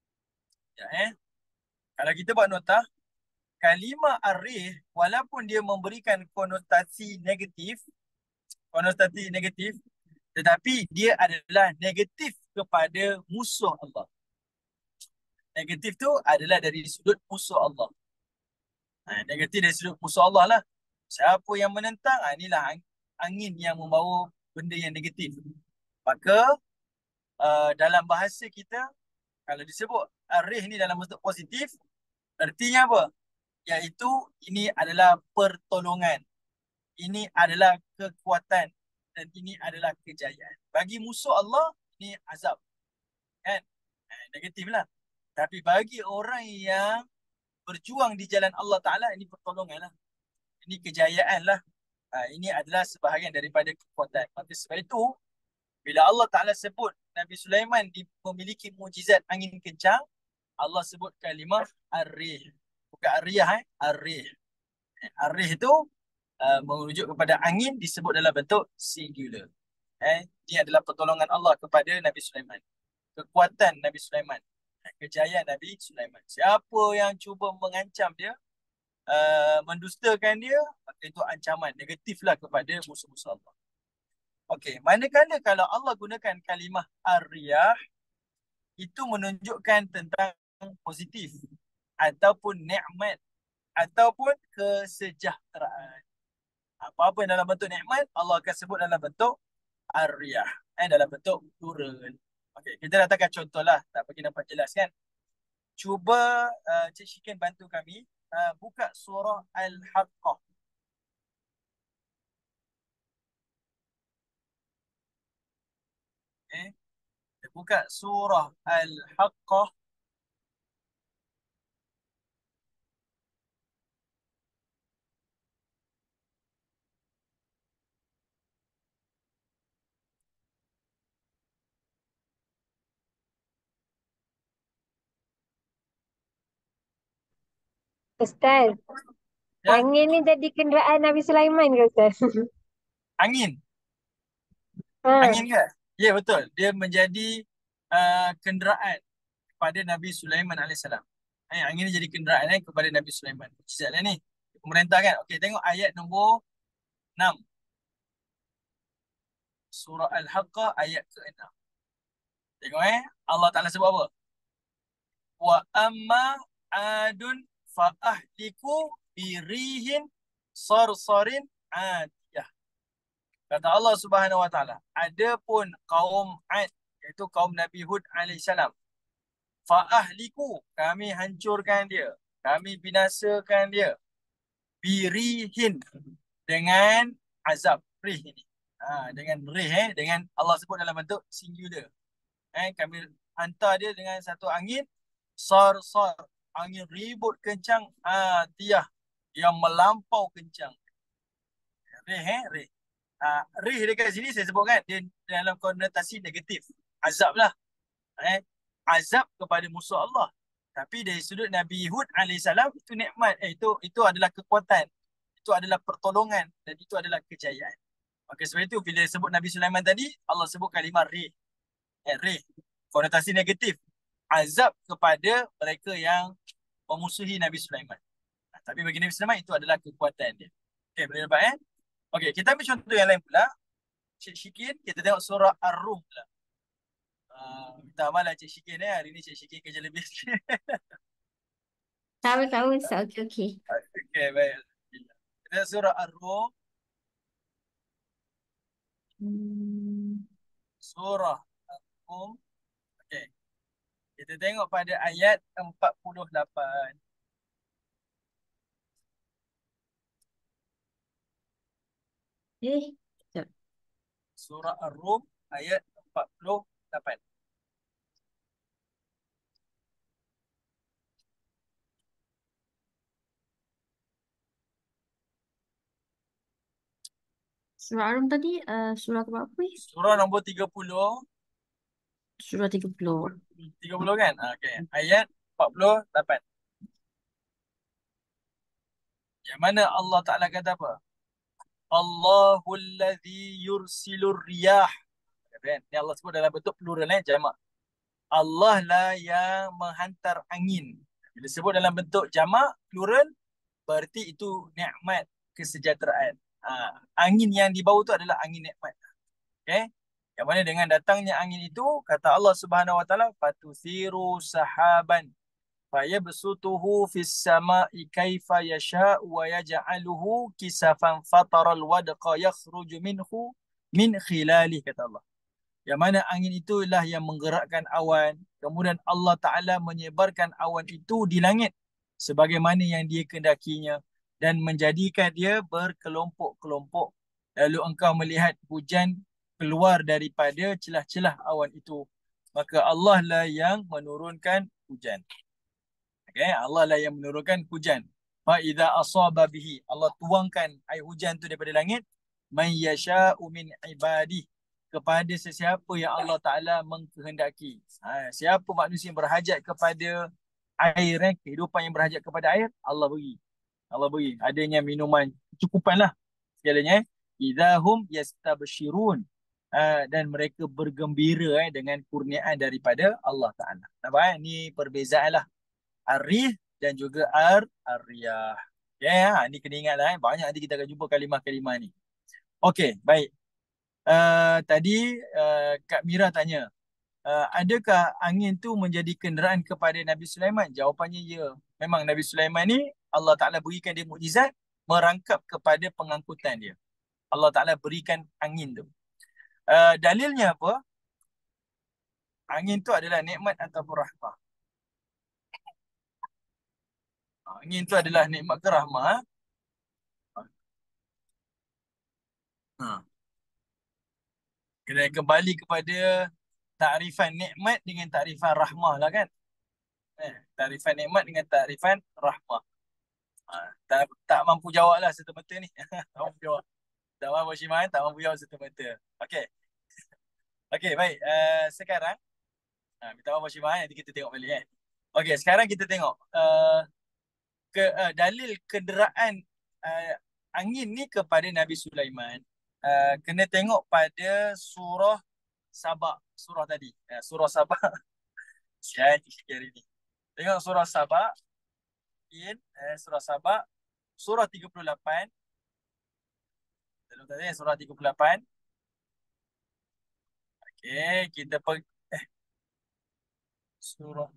kalau kita buat nota, kalimah ar-rih, walaupun dia memberikan konotasi negatif, tetapi dia adalah negatif kepada musuh Allah. Negatif tu adalah dari sudut musuh Allah. Negatif dari sudut musuh Allah lah. Siapa yang menentang, inilah angin yang membawa benda yang negatif. Maka dalam bahasa kita, kalau disebut ar-rih ni dalam bentuk positif, artinya apa? Iaitu ini adalah pertolongan. Ini adalah kekuatan. Dan ini adalah kejayaan. Bagi musuh Allah, ini azab. Kan? Negatif lah. Tapi bagi orang yang berjuang di jalan Allah Ta'ala, ini pertolongan lah. Ini kejayaan lah. Ini adalah sebahagian daripada kekuatan. Maka sebab itu, bila Allah Ta'ala sebut Nabi Sulaiman memiliki mujizat angin kencang, Allah sebut kalimah ar-rih. Bukan ar-riyah, ar-rih. Ar-rih itu merujuk kepada angin disebut dalam bentuk singular. Ini adalah pertolongan Allah kepada Nabi Sulaiman. Kekuatan Nabi Sulaiman. Kejayaan Nabi Sulaiman. Siapa yang cuba mengancam dia, mendustakan dia, maka itu ancaman negatif lah kepada musuh-musuh Allah. Okey, manakala kalau Allah gunakan kalimah ar-riyah, itu menunjukkan tentang positif ataupun nikmat ataupun kesejahteraan. Apa-apa yang dalam bentuk nikmat, Allah akan sebut dalam bentuk ar-riyah, dalam bentuk plural. Okey, kita datangkan contohlah, tak bagi nampak jelas kan. Cuba Cik Syikin bantu kami buka surah Al-Haqqah. Okay. Buka surah Al-Haqqah. Ustaz, Ya, angin ni jadi kenderaan Nabi Sulaiman ke Ustaz? angin. Ha, Angin ke? Ya, betul. Dia menjadi kenderaan kepada Nabi Sulaiman alaihissalam. Angin ni jadi kenderaan kepada Nabi Sulaiman. Mujizat lah ni. Pemerintah kan. Okey, tengok ayat nombor 6. Surah Al-Haqqah ayat ke-6. Tengok Allah Ta'ala sebut apa? Wa amma adun fa ahliku birihin sarsarin adiyah. Kata Allah Subhanahu Wa Ta'ala, adapun kaum Ad, iaitu kaum Nabi Hud alaihissalam, fa ahliku, kami hancurkan dia, kami binasakan dia, birihin, dengan azab rih ini. Dengan rih dengan Allah sebut dalam bentuk singular. Kami hantar dia dengan satu angin sar-sar, angin ribut kencang, tiah, yang melampau kencang. Rih. Rih dekat sini saya sebutkan dia dalam konotasi negatif. Azab lah. Azab kepada musuh Allah. Tapi dari sudut Nabi Hud alaihissalam, itu nikmat. Itu adalah kekuatan. Itu adalah pertolongan. Dan itu adalah kejayaan. Maka sebab itu bila sebut Nabi Sulaiman tadi, Allah sebut kalimah rih. Rih. Konotasi negatif. Azab kepada mereka yang memusuhi Nabi Sulaiman. Tapi bagi Nabi Sulaiman itu adalah kekuatan dia. Okey, boleh dapat Okey, kita ambil contoh yang lain pula. Cik Syikin, kita tengok surah Ar-Rum pula. Minta amal lah Cik Syikin hari ni Cik Syikin kerja lebih sikit. tahu Ustaz. Okey, okey. Okey, baik. Alhamdulillah. Kita tengok surah Ar-Rum. Hmm. Surah Ar-Rum. Okey. Kita tengok pada ayat 48. Sekejap. Surah Ar-Rum ayat 48. Surah Ar-Rum tadi, surah ke berapa ni? Surah nombor 30. Surah 30. 30 kan? Okey. Ayat 48. Yang mana Allah Ta'ala kata apa? Allahul ladzi yursilur riyah. Kan? Ini Allah sebut dalam bentuk plural jamak. Allah lah yang menghantar angin. Bila sebut dalam bentuk jamak plural, berarti itu nikmat kesejahteraan. Angin yang dibawa itu adalah angin nikmat. Okay? Yang mana dengan datangnya angin itu, kata Allah Subhanahu Wa Taala, fatuthiru sahaban fayabsutuhu fis sama'i kaifa yasha wa yaj'aluhu kisafan fataral wadqa yakhruju minhu min khilali, kata Allah. Yang mana angin itulah yang menggerakkan awan. Kemudian Allah Ta'ala menyebarkan awan itu di langit sebagaimana yang dia kendakinya dan menjadikan dia berkelompok-kelompok. Lalu engkau melihat hujan keluar daripada celah-celah awan itu. Maka Allah lah yang menurunkan hujan. Okay? Allah lah yang menurunkan hujan. Fa'idha asaba bihi. Allah tuangkan air hujan tu daripada langit. Man yasha'u min ibadih. Kepada sesiapa yang Allah Ta'ala mengkehendaki. Siapa manusia yang berhajat kepada air, kehidupan yang berhajat kepada air, Allah beri. Allah beri. Adanya minuman, cukupan lah segalanya. Idahum yastabshirun. Dan mereka bergembira dengan kurniaan daripada Allah Ta'ala. Nampak ni perbezaan lah. Ar-Rih dan juga Ar-Riyah. Ya, ni kena ingat lah. Banyak nanti kita akan jumpa kalimah-kalimah ni. Okey, baik. Tadi Kak Mira tanya, adakah angin tu menjadi kenderaan kepada Nabi Sulaiman? Jawapannya ya. Memang Nabi Sulaiman ni Allah Ta'ala berikan dia mukjizat merangkap kepada pengangkutan dia. Allah Ta'ala berikan angin tu. Dalilnya apa? Angin tu adalah nikmat ataupun rahmah. Angin tu adalah nikmat ke rahmah? Ha. Kena kembali kepada takrifan nikmat dengan takrifan rahmah lah kan. Takrifan nikmat dengan takrifan rahmah. Tak mampu jawab lah serta-merta ni. Tak mampu jawab. Tak mampu Syiman, tak mampu jawab serta-merta. Okey. Okey, baik. Sekarang, minta maaf Syiman, nanti kita tengok balik Okey, sekarang kita tengok. dalil kenderaan angin ni kepada Nabi Sulaiman, kena tengok pada surah Sabah, surah tadi. Surah Sabah. Sial sikit hari ni. Tengok surah Sabah. Surah Sabah. Surah 38. Tengok tadi surah 38. Okey, kita pergi. Surah.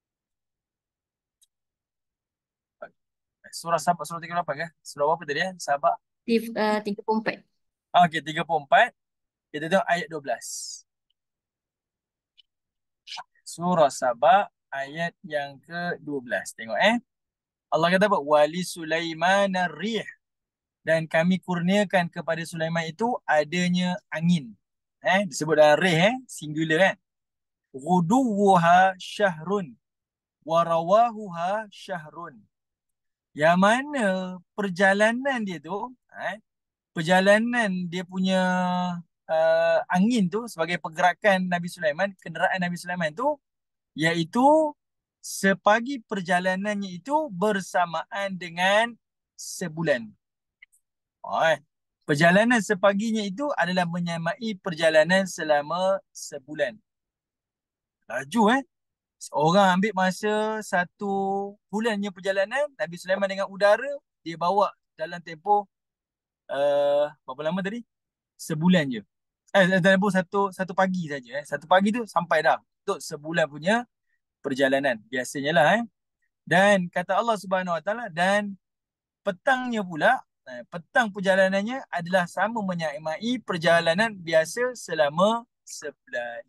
Surah Sabah, surah 38 ke? Surah apa tadi Sabah. 34. Okey, 34. Kita tengok ayat 12. Surah Sabah ayat yang ke-12. Tengok Allah kata apa? Wali Sulaiman ar-rih. Dan kami kurniakan kepada Sulaiman itu adanya angin. Disebut dalam rih, singular kan. Ghuduwuha syahrun wa rawahuha syahrun. Yang mana perjalanan dia tu, perjalanan dia punya angin tu sebagai pergerakan Nabi Sulaiman, kenderaan Nabi Sulaiman tu, iaitu sepagi perjalanannya itu bersamaan dengan sebulan. Perjalanan sepaginya itu adalah menyamai perjalanan selama sebulan. Laju Orang ambil masa 1 bulannya perjalanan. Nabi Sulaiman dengan udara, dia bawa dalam tempoh berapa lama tadi? Sebulan je. Dalam tempoh satu pagi saja. Satu pagi tu sampai dah untuk sebulan punya perjalanan. Biasanya lah. Dan kata Allah Subhanahu Wa Taala, dan petangnya pula, petang perjalanannya adalah sama menyamai perjalanan biasa selama sebulan.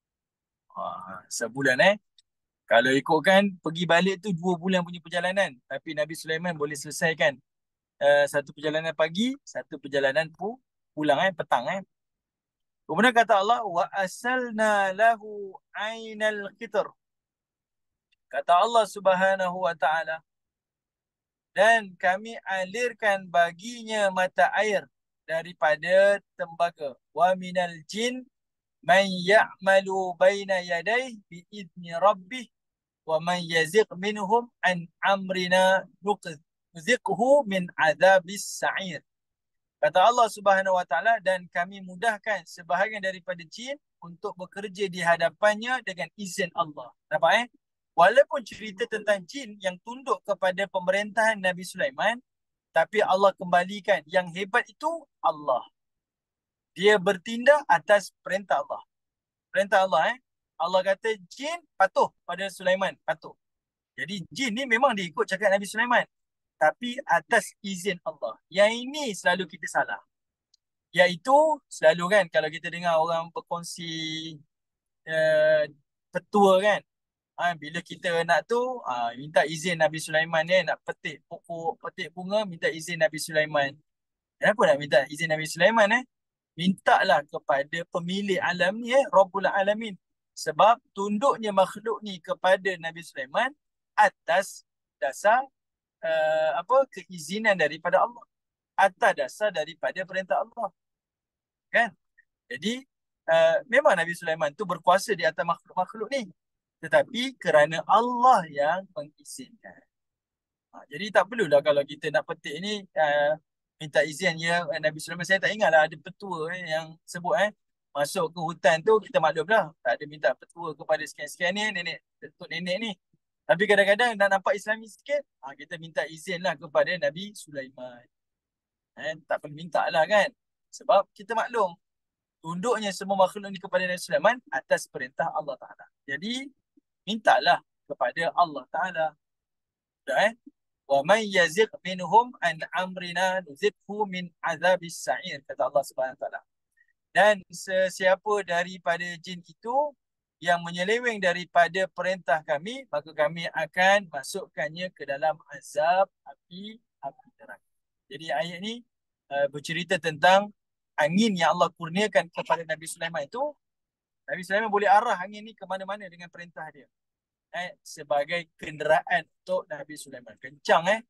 Sebulan Kalau ikutkan pergi balik tu 2 bulan punya perjalanan. Tapi Nabi Sulaiman boleh selesaikan satu perjalanan pagi, satu perjalanan pulang petang Kemudian kata Allah, wa asalna lahu ainal qitr. Kata Allah Subhanahu Wa Taala, dan kami alirkan baginya mata air daripada tembaga. Wa minal jin man ya'malu baina yadayhi bi idni rabbih wa man yazigh minhum an amrina nuziqhu min azabis sa'ir. Kata Allah Subhanahu Wa Taala, dan kami mudahkan sebahagian daripada jin untuk bekerja di hadapannya dengan izin Allah. Nampak Walaupun cerita tentang jin yang tunduk kepada pemerintahan Nabi Sulaiman, tapi Allah kembalikan yang hebat itu Allah. Dia bertindak atas perintah Allah. Perintah Allah Allah kata jin patuh pada Sulaiman, patuh. Jadi jin ni memang dia ikut cakap Nabi Sulaiman, tapi atas izin Allah. Yang ini selalu kita salah. Iaitu selalu kan kalau kita dengar orang berkongsi petua kan, bila kita nak tu minta izin Nabi Sulaiman nak petik pokok, petik bunga, minta izin Nabi Sulaiman. Kenapa nak minta izin Nabi Sulaiman mintalah kepada pemilik alam ni Rabbul Alamin. Sebab tunduknya makhluk ni kepada Nabi Sulaiman atas dasar keizinan daripada Allah, atas dasar daripada perintah Allah. Kan? Jadi memang Nabi Sulaiman tu berkuasa di atas makhluk-makhluk ni, tetapi kerana Allah yang mengizinkan. Jadi tak perlulah kalau kita nak petik ni minta izin Nabi Sulaiman. Saya tak ingatlah ada petua yang sebut masuk ke hutan tu kita maklumlah tak ada minta petua kepada sekian-sekian ni, datuk nenek ni. Tapi kadang-kadang nak nampak Islami sikit, kita minta izin lah kepada Nabi Sulaiman. Tak perlu minta lah kan. Sebab kita maklum tunduknya semua makhluk ni kepada Nabi Sulaiman atas perintah Allah Ta'ala. Jadi mintalah kepada Allah Ta'ala. Dah Wa man yazigh minhum an amrina nuzibhu min azabis sa'ir, kata Allah Subhanahu Wa Taala. Dan sesiapa daripada jin itu yang menyeleweng daripada perintah kami, maka kami akan masukkannya ke dalam azab api neraka. Jadi ayat ni bercerita tentang angin yang Allah kurniakan kepada Nabi Sulaiman itu. Nabi Sulaiman boleh arah angin ni ke mana-mana dengan perintah dia. Sebagai kenderaan untuk Nabi Sulaiman. Kencang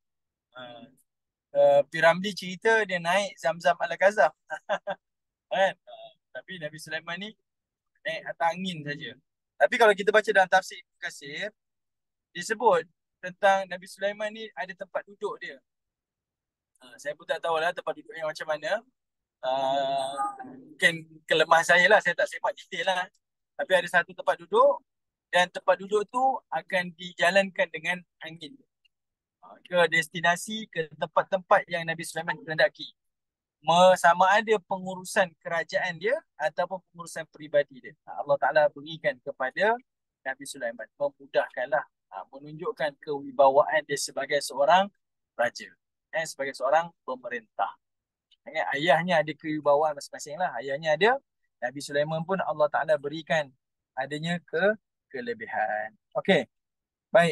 Piramli cerita dia naik Zam-Zam Al-Kazaf. Kan? Tapi Nabi Sulaiman ni naik atas angin saja. Tapi kalau kita baca dalam tafsir Ibn Katsir, disebut tentang Nabi Sulaiman ni ada tempat duduk dia. Saya pun tak tahulah tempat duduk yang macam mana. Mungkin kelemahan saya lah, saya tak sepak detail lah. Tapi ada satu tempat duduk dan tempat duduk tu akan dijalankan dengan angin ke destinasi, ke tempat-tempat yang Nabi Sulaiman kehendaki. Sama ada pengurusan kerajaan dia ataupun pengurusan peribadi dia. Allah Ta'ala berikan kepada Nabi Sulaiman. Memudahkanlah, menunjukkan kewibawaan dia sebagai seorang raja. Sebagai seorang pemerintah. Ayahnya ada kewibawaan masing-masing lah. Ayahnya ada. Nabi Sulaiman pun Allah Ta'ala berikan adanya kelebihan. Okey. Baik.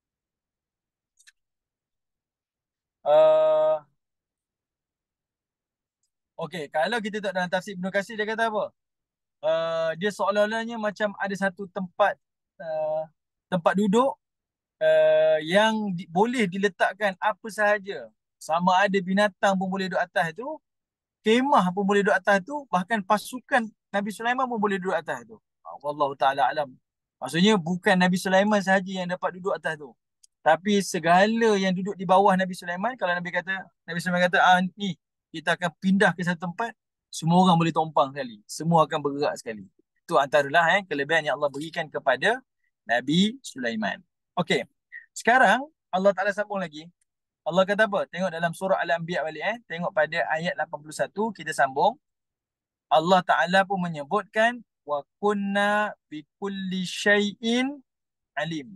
Okey. Kalau kita tengok dalam tafsir Ibnu Katsir, dia kata apa? Dia seolah-olahnya macam ada satu tempat tempat duduk yang boleh diletakkan apa sahaja. Sama ada binatang pun boleh duduk atas tu, kemah pun boleh duduk atas tu, bahkan pasukan Nabi Sulaiman pun boleh duduk atas tu. Wallahu ta'ala alam. Maksudnya bukan Nabi Sulaiman sahaja yang dapat duduk atas tu. Tapi segala yang duduk di bawah Nabi Sulaiman, kalau Nabi Sulaiman kata, ni, kita akan pindah ke satu tempat, semua orang boleh tumpang sekali. Semua akan bergerak sekali. Itu antaralah kelebihan yang Allah berikan kepada Nabi Sulaiman. Okey. Sekarang, Allah Ta'ala sambung lagi. Allah kata apa? Tengok dalam surah Al-Anbiya balik. Tengok pada ayat 81, kita sambung. Allah Ta'ala pun menyebutkan, wa kunna bikulli syai'in alim.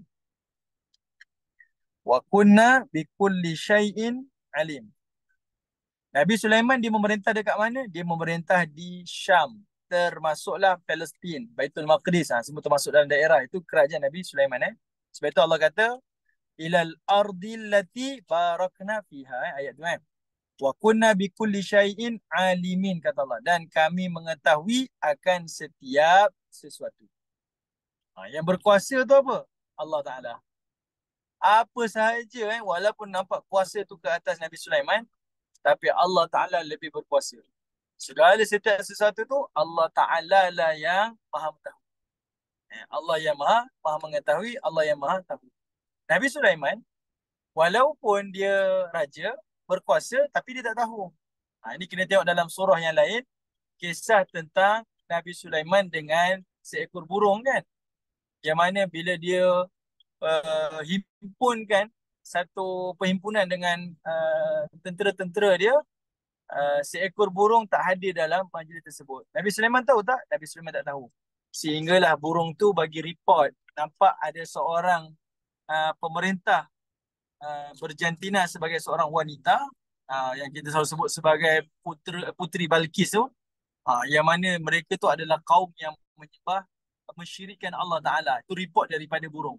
Wa kunna bikulli syai'in alim. Nabi Sulaiman dia memerintah dekat mana? Dia memerintah di Syam. Termasuklah Palestin, Baitul Maqdis. Semua termasuk dalam daerah. Itu kerajaan Nabi Sulaiman. Sebab itu Allah kata, ilal ardil lati barakna fiha. Ayat tu wa kunna bikulli syai'in alimin, kata Allah. Dan kami mengetahui akan setiap sesuatu. Yang berkuasa tu apa? Allah Ta'ala. Apa sahaja walaupun nampak kuasa tu ke atas Nabi Sulaiman, tapi Allah Ta'ala lebih berkuasa. Segala setiap sesuatu tu Allah Ta'ala lah yang maha mengetahui. Allah yang maha mengetahui, Allah yang maha tahu. Nabi Sulaiman, walaupun dia raja, berkuasa, tapi dia tak tahu. Ini kena tengok dalam surah yang lain, kisah tentang Nabi Sulaiman dengan seekor burung kan. Yang mana bila dia himpunkan satu perhimpunan dengan tentera-tentera dia, seekor burung tak hadir dalam majlis tersebut. Nabi Sulaiman tahu tak? Nabi Sulaiman tak tahu. Sehinggalah burung tu bagi report, nampak ada seorang pemerintah berjantina sebagai seorang wanita, yang kita selalu sebut sebagai puteri Balqis tu, yang mana mereka tu adalah kaum yang menyembah, mensyirikkan Allah Ta'ala. Itu report daripada burung.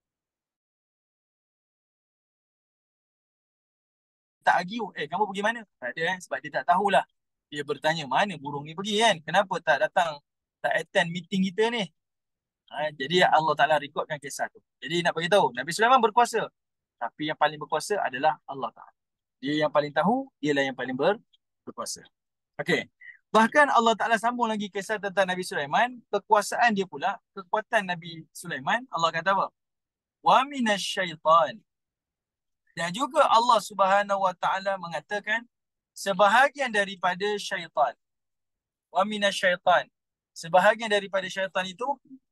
Tak argue, kamu pergi mana? Tak ada sebab dia tak tahulah. Dia bertanya, mana burung ni pergi kan? Kenapa tak datang, tak attend meeting kita ni? Jadi Allah Ta'ala rekodkan kisah tu. Jadi nak bagi tahu, Nabi Sulaiman berkuasa. Tapi yang paling berkuasa adalah Allah Ta'ala. Dia yang paling tahu, dialah yang paling berkuasa. Okey. Bahkan Allah Ta'ala sambung lagi kisah tentang Nabi Sulaiman. Kekuasaan dia pula, kekuatan Nabi Sulaiman, Allah kata apa? Wa minasyaitan. Dan juga Allah Subhanahu Wa Ta'ala mengatakan, sebahagian daripada syaitan. Wa minasyaitan. Sebahagian daripada syaitan itu,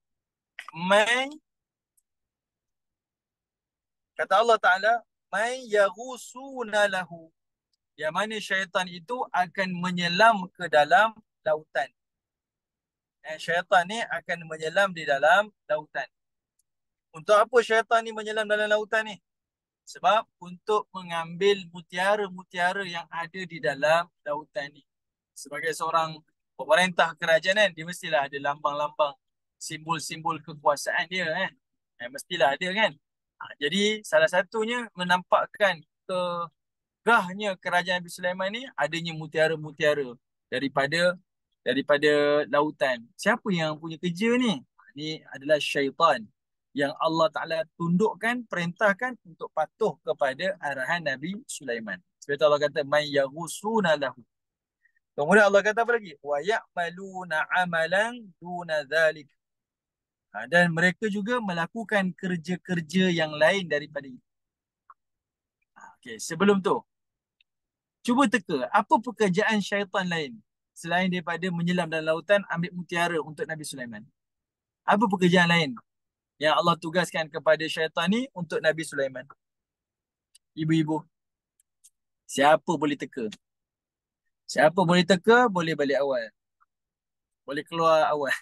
kata Allah Ta'ala, man yaghusuna lahu. Yang mana syaitan itu akan menyelam ke dalam lautan. Syaitan ni akan menyelam di dalam lautan. Untuk apa syaitan ni menyelam dalam lautan ni? Sebab untuk mengambil mutiara-mutiara yang ada di dalam lautan ni. Sebagai seorang pemerintah kerajaan dia mestilah ada lambang-lambang, simbol-simbol kekuasaan dia mestilah ada kan. Jadi salah satunya menampakkan gahnya kerajaan Nabi Sulaiman ni adanya mutiara-mutiara daripada lautan. Siapa yang punya kerja ni? Ini adalah syaitan yang Allah Ta'ala tundukkan, perintahkan untuk patuh kepada arahan Nabi Sulaiman. Sebab Allah kata, man yaghusuna lahu. Kemudian Allah kata apa lagi? Wa ya'maluna amalan duna dhalik. Dan mereka juga melakukan kerja-kerja yang lain daripada itu. Okey, sebelum tu, cuba teka, apa pekerjaan syaitan lain selain daripada menyelam dalam lautan ambil mutiara untuk Nabi Sulaiman? Apa pekerjaan lain yang Allah tugaskan kepada syaitan ni untuk Nabi Sulaiman? Ibu-ibu, siapa boleh teka? Siapa boleh teka, boleh balik awal. Boleh keluar awal.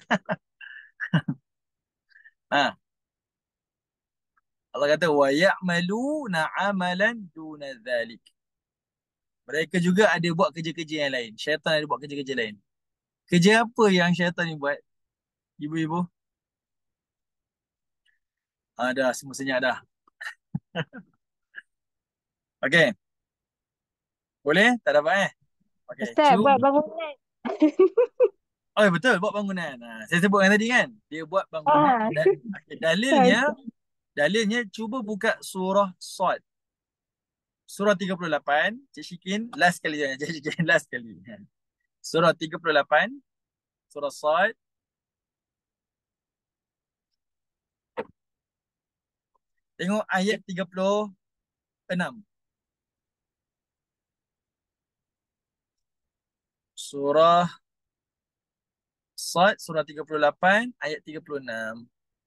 Ha, Allah kata wa ya'maluna 'amalan duna dzalik. Mereka juga ada buat kerja-kerja yang lain. Syaitan ada buat kerja-kerja lain. Kerja apa yang syaitan ni buat? Ibu-ibu? Dah, semua senyap dah. Okey. Boleh? Tak dapat Okey. Ustaz, buat Cuba. bangunan. Oh, betul. Buat bangunan. Saya sebutkan tadi kan. Dia buat bangunan. Ah, Okay, dalilnya cuba buka surah Sad. Surah 38. Cik Syikin. Last kali jangan. Cik Syikin. Last kali. Surah 38. Surah Sad. Tengok ayat 36. Surah Sad, surah 38, ayat 36.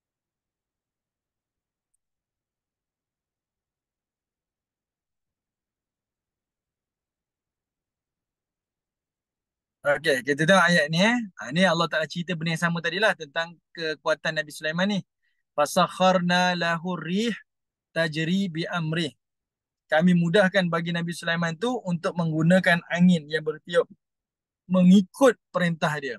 Okey, kita tengok ayat ni Ni Allah Ta'ala cerita benda yang sama tadilah tentang kekuatan Nabi Sulaiman ni. Fasakharna lahu rih tajri bi amrih. Kami mudahkan bagi Nabi Sulaiman tu untuk menggunakan angin yang bertiup mengikut perintah dia.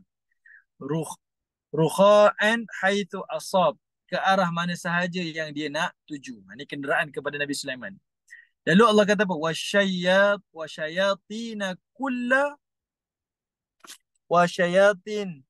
Rukha'an haitsu asab, ke arah mana sahaja yang dia nak tuju. Ini kenderaan kepada Nabi Sulaiman. Lalu Allah kata apa? Wasyayatina kulla wasyayatin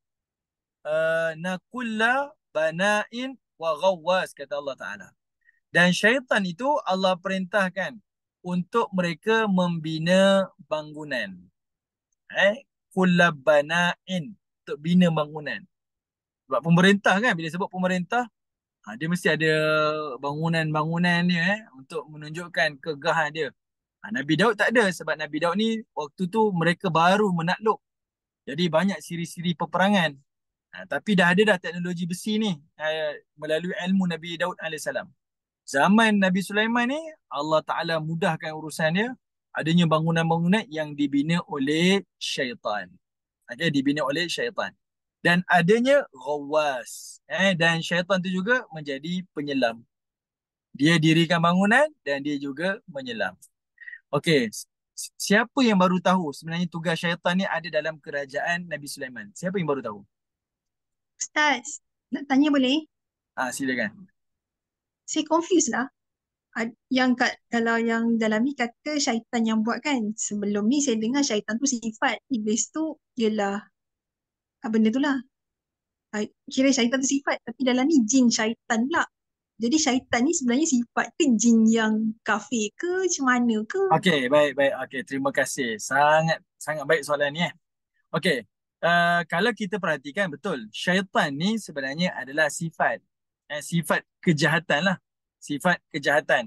nakulla bana'in wa ghawwas, kata Allah Ta'ala. Dan syaitan itu Allah perintahkan untuk mereka membina bangunan. Kulla bana'in, untuk bina bangunan. Sebab pemerintah kan, bila sebut pemerintah, dia mesti ada bangunan-bangunan dia untuk menunjukkan kegahan dia. Nabi Daud tak ada, sebab Nabi Daud ni waktu tu mereka baru menakluk. Jadi banyak siri-siri peperangan. Tapi dah ada dah teknologi besi ni melalui ilmu Nabi Daud AS. Zaman Nabi Sulaiman ni Allah Ta'ala mudahkan urusan dia. Adanya bangunan-bangunan yang dibina oleh syaitan. Dibina oleh syaitan. Dan adanya Ghawwas. Dan syaitan tu juga menjadi penyelam. Dia dirikan bangunan dan dia juga menyelam. Okey. Siapa yang baru tahu sebenarnya tugas syaitan ni ada dalam kerajaan Nabi Sulaiman? Siapa yang baru tahu? Ustaz, nak tanya boleh? Silakan. Saya confused lah. Kalau yang dalam ni kata syaitan yang buat kan. Sebelum ni saya dengar syaitan tu sifat. Iblis tu ialah benda tu lah. Kira syaitan tu sifat. Tapi dalam ni jin syaitan pula. Jadi syaitan ni sebenarnya sifat ke jin yang kafir ke macam mana ke? Okey, baik. Okey, terima kasih. Sangat baik soalan ni. Okey. Kalau kita perhatikan betul, syaitan ni sebenarnya adalah sifat. Sifat kejahatan lah. Sifat kejahatan.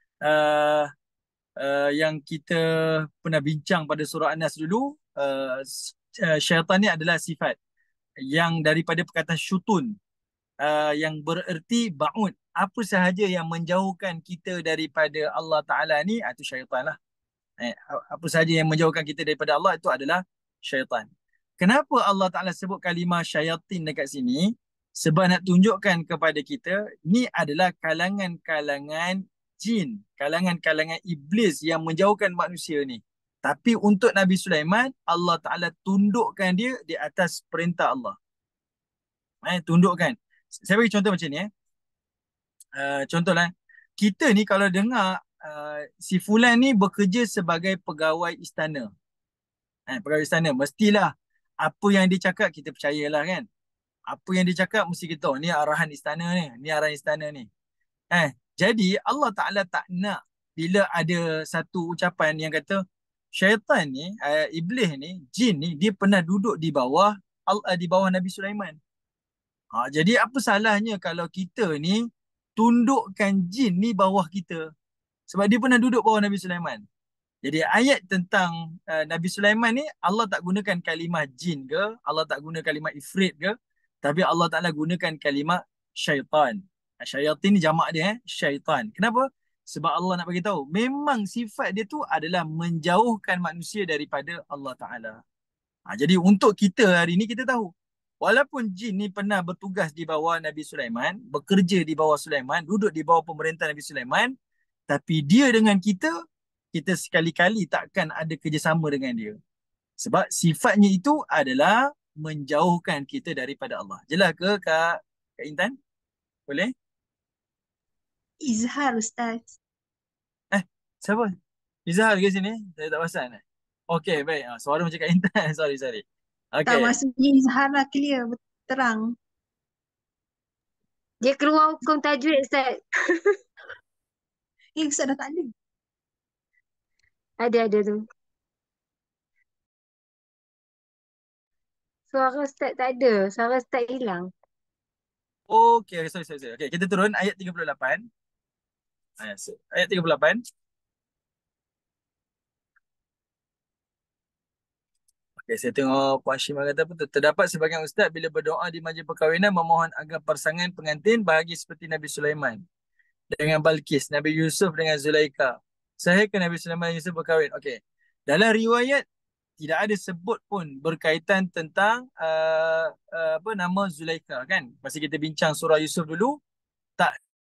Yang kita pernah bincang pada surah An-Nas dulu, syaitan ni adalah sifat yang daripada perkataan syutun, yang bererti ba'ud. Apa sahaja yang menjauhkan kita daripada Allah Ta'ala ni, itu syaitan lah. Apa sahaja yang menjauhkan kita daripada Allah, itu adalah syaitan. Kenapa Allah Ta'ala sebut kalimah syayatin dekat sini? Sebab nak tunjukkan kepada kita, ni adalah kalangan-kalangan jin, kalangan-kalangan iblis yang menjauhkan manusia ni. Tapi untuk Nabi Sulaiman, Allah Ta'ala tundukkan dia di atas perintah Allah. Tundukkan. Saya bagi contoh macam ni. Contohlah, kita ni kalau dengar si Fulan ni bekerja sebagai pegawai istana. Pegawai istana, mestilah apa yang dia cakap kita percayalah kan. Apa yang dia cakap mesti kita tahu ni arahan istana ni, ni arahan istana ni. Jadi Allah Ta'ala tak nak bila ada satu ucapan yang kata syaitan ni, iblis ni, jin ni, dia pernah duduk di bawah Nabi Sulaiman. Jadi apa salahnya kalau kita ni tundukkan jin ni bawah kita? Sebab dia pernah duduk bawah Nabi Sulaiman. Jadi ayat tentang Nabi Sulaiman ni Allah tak gunakan kalimah jin ke, Allah tak guna kalimah ifrit ke, tapi Allah Ta'ala gunakan kalimah syaitan. Syaitan ni jamak dia syaitan. Kenapa? Sebab Allah nak bagi tahu memang sifat dia tu adalah menjauhkan manusia daripada Allah Ta'ala. Jadi untuk kita hari ni kita tahu walaupun jin ni pernah bertugas di bawah Nabi Sulaiman, bekerja di bawah Sulaiman, duduk di bawah pemerintah Nabi Sulaiman, tapi dia dengan kita sekali-kali takkan ada kerjasama dengan dia. Sebab sifatnya itu adalah menjauhkan kita daripada Allah. Jelas ke Kak Intan? Boleh? Izhar Ustaz. Siapa? Izhar ke sini? Saya tak perasan. Okey, baik. Suara macam Kak Intan. Sorry. Tak Okey. maksudnya izhar lah, clear, terang. Dia keluar hukum tajwid, Ustaz. Ustaz dah tak ada. Ada tu. Suara Ustaz tak ada. Suara Ustaz hilang. Okey, sorry. Okey, kita turun ayat 38. Ayat 38. Okay, saya tengok Puan Syimah kata betul. Terdapat sebagian ustaz bila berdoa di majlis perkahwinan memohon agar pasangan pengantin bahagia seperti Nabi Sulaiman dengan Balqis, Nabi Yusuf dengan Zulaikha. Sahihkan Nabi Sulaiman dan Yusuf berkahwin. Okey. Dalam riwayat tidak ada sebut pun berkaitan tentang apa nama Zulaikha kan. Masa kita bincang surah Yusuf dulu, tak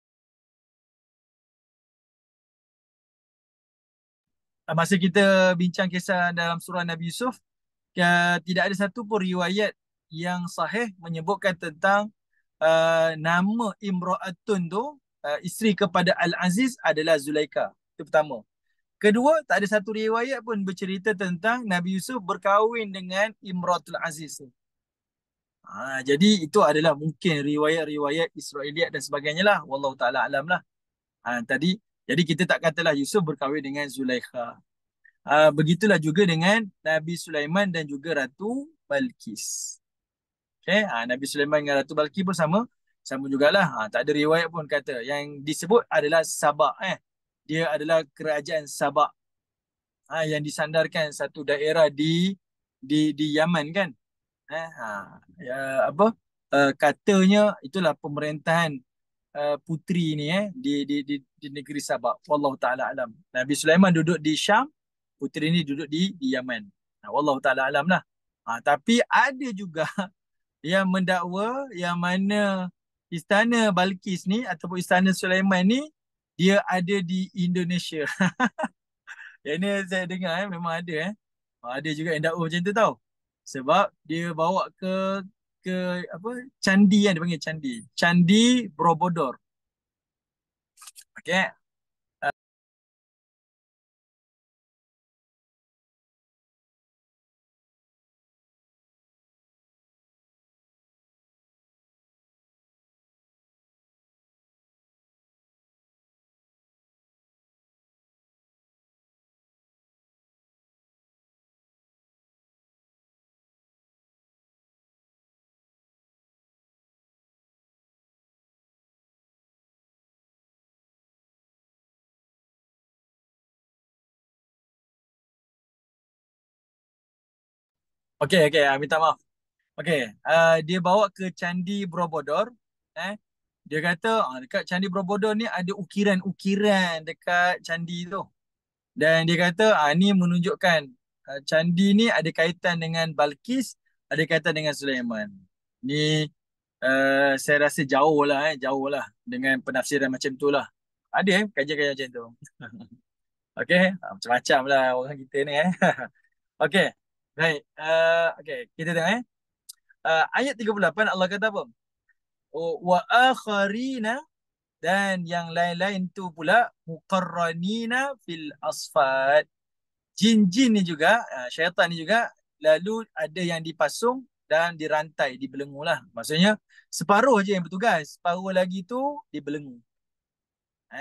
masa kita bincang kisah dalam surah Nabi Yusuf, tidak ada satu pun riwayat yang sahih menyebutkan tentang nama Imra'atun tu, isteri kepada Al-Aziz adalah Zulaikha. Itu pertama. Kedua, tak ada satu riwayat pun bercerita tentang Nabi Yusuf berkahwin dengan Imratul Aziz. Jadi itu adalah mungkin riwayat-riwayat Israeliat dan sebagainya lah. Wallahu ta'ala alam lah. Jadi kita tak katalah Yusuf berkahwin dengan Zulaikha. Begitulah juga dengan Nabi Sulaiman dan juga Ratu Balqis. Okay? Nabi Sulaiman dengan Ratu Balqis pun sama jugalah. Tak ada riwayat pun kata. Yang disebut adalah Sabak. Dia adalah kerajaan Sabak. Yang disandarkan satu daerah di Yaman kan. Katanya itulah pemerintahan puteri ni di negeri Sabak. Wallahu ta'ala alam. Nabi Sulaiman duduk di Syam, puteri ni duduk di Yaman. Wallahu ta'ala alam lah. Tapi ada juga yang mendakwa yang mana istana Balqis ni ataupun istana Sulaiman ni dia ada di Indonesia. Yang ni saya dengar memang ada ada juga yang dakwa macam tu tau. Sebab dia bawa ke apa candi dia panggil Candi Borobudur. Okey. Okey, minta maaf. Okey, dia bawa ke Candi Borobudur. Dia kata dekat Candi Borobudur ni ada ukiran-ukiran dekat candi tu. Dan dia kata ni menunjukkan candi ni ada kaitan dengan Balqis, ada kaitan dengan Sulaiman. Ni saya rasa jauh lah dengan penafsiran macam tu lah. Ada kajian-kajian macam tu. Okey, macam-macam lah orang kita ni Okey, baik. Okey, kita tengok ayat 38 Allah kata apa? Wa akharina, dan yang lain-lain tu pula muqarranina fil asfad. Jin-jin ni juga, syaitan ni juga lalu ada yang dipasung dan dirantai, dibelenggu lah. Maksudnya separuh je yang bertugas, separuh lagi tu dibelenggu.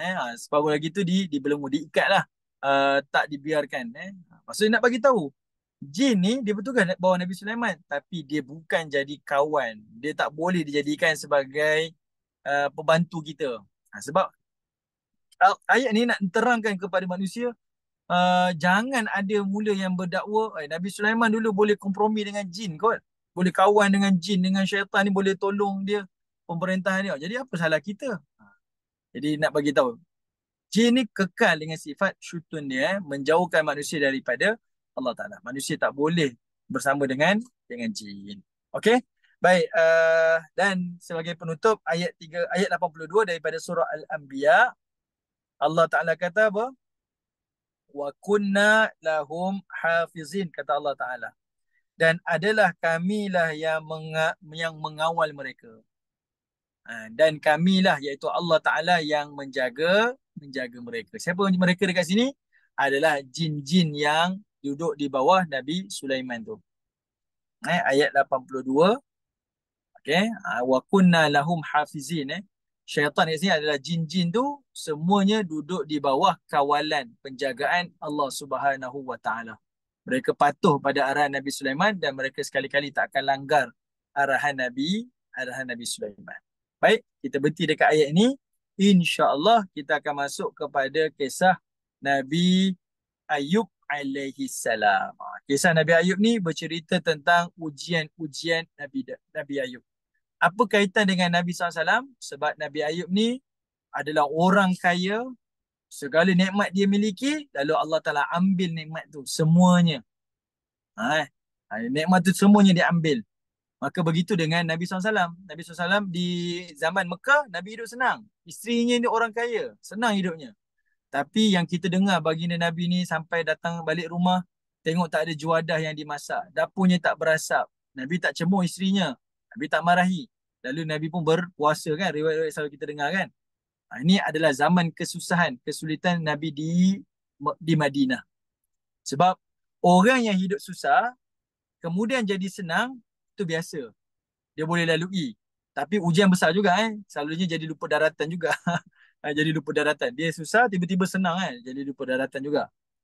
Separuh lagi tu dibelenggu, diikat lah. Tak dibiarkan. Maksudnya nak bagi tahu Jin ni dia bertugas bawah Nabi Sulaiman, tapi dia bukan jadi kawan. Dia tak boleh dijadikan sebagai pembantu kita. Sebab ayat ni nak terangkan kepada manusia, jangan ada mula yang berdakwa Nabi Sulaiman dulu boleh kompromi dengan jin kot. Boleh kawan dengan jin, dengan syaitan ni, boleh tolong dia pemerintahan dia. Jadi apa salah kita? Jadi nak bagi tahu, jin ni kekal dengan sifat syutun dia, menjauhkan manusia daripada Allah Ta'ala. Manusia tak boleh bersama dengan jin. Okey? Baik, dan sebagai penutup ayat 82 daripada surah Al-Anbiya, Allah Ta'ala kata apa? Wa kunna lahum hafizin, kata Allah Ta'ala. Dan adalah kamilah yang mengawal mereka. Dan kamilah, iaitu Allah Ta'ala, yang menjaga mereka. Siapa mereka dekat sini? Adalah jin-jin yang duduk di bawah Nabi Sulaiman tu. Ayat 82. Okay. Wa kunna lahum hafizin. Syaitan di sini adalah jin-jin tu, semuanya duduk di bawah kawalan, penjagaan Allah Subhanahu Wa Ta'ala. Mereka patuh pada arahan Nabi Sulaiman dan mereka sekali-kali tak akan langgar arahan Nabi Sulaiman. Baik, kita berhenti dekat ayat ini. InsyaAllah kita akan masuk kepada kisah Nabi Ayub alaihi salam. Kisah Nabi Ayub ni bercerita tentang ujian-ujian Nabi Ayub. Apa kaitan dengan Nabi SAW? Sebab Nabi Ayub ni adalah orang kaya, segala nikmat dia miliki, lalu Allah Ta'ala ambil nikmat tu semuanya. Nikmat tu semuanya diambil. Maka begitu dengan Nabi SAW. Nabi SAW di zaman Mekah, Nabi hidup senang. Isterinya ni orang kaya, senang hidupnya. Tapi yang kita dengar baginda Nabi ni sampai datang balik rumah, tengok tak ada juadah yang dimasak, dapurnya tak berasap. Nabi tak cemooh isterinya, Nabi tak marahi. Lalu Nabi pun berpuasa kan, riwayat-riwayat selalu kita dengar kan. Ini adalah zaman kesusahan, kesulitan Nabi di Madinah. Sebab orang yang hidup susah, kemudian jadi senang, itu biasa. Dia boleh lalui. Tapi ujian besar juga selalunya jadi lupa daratan juga. Jadi lupa daratan. Dia susah, tiba-tiba senang jadi lupa daratan juga.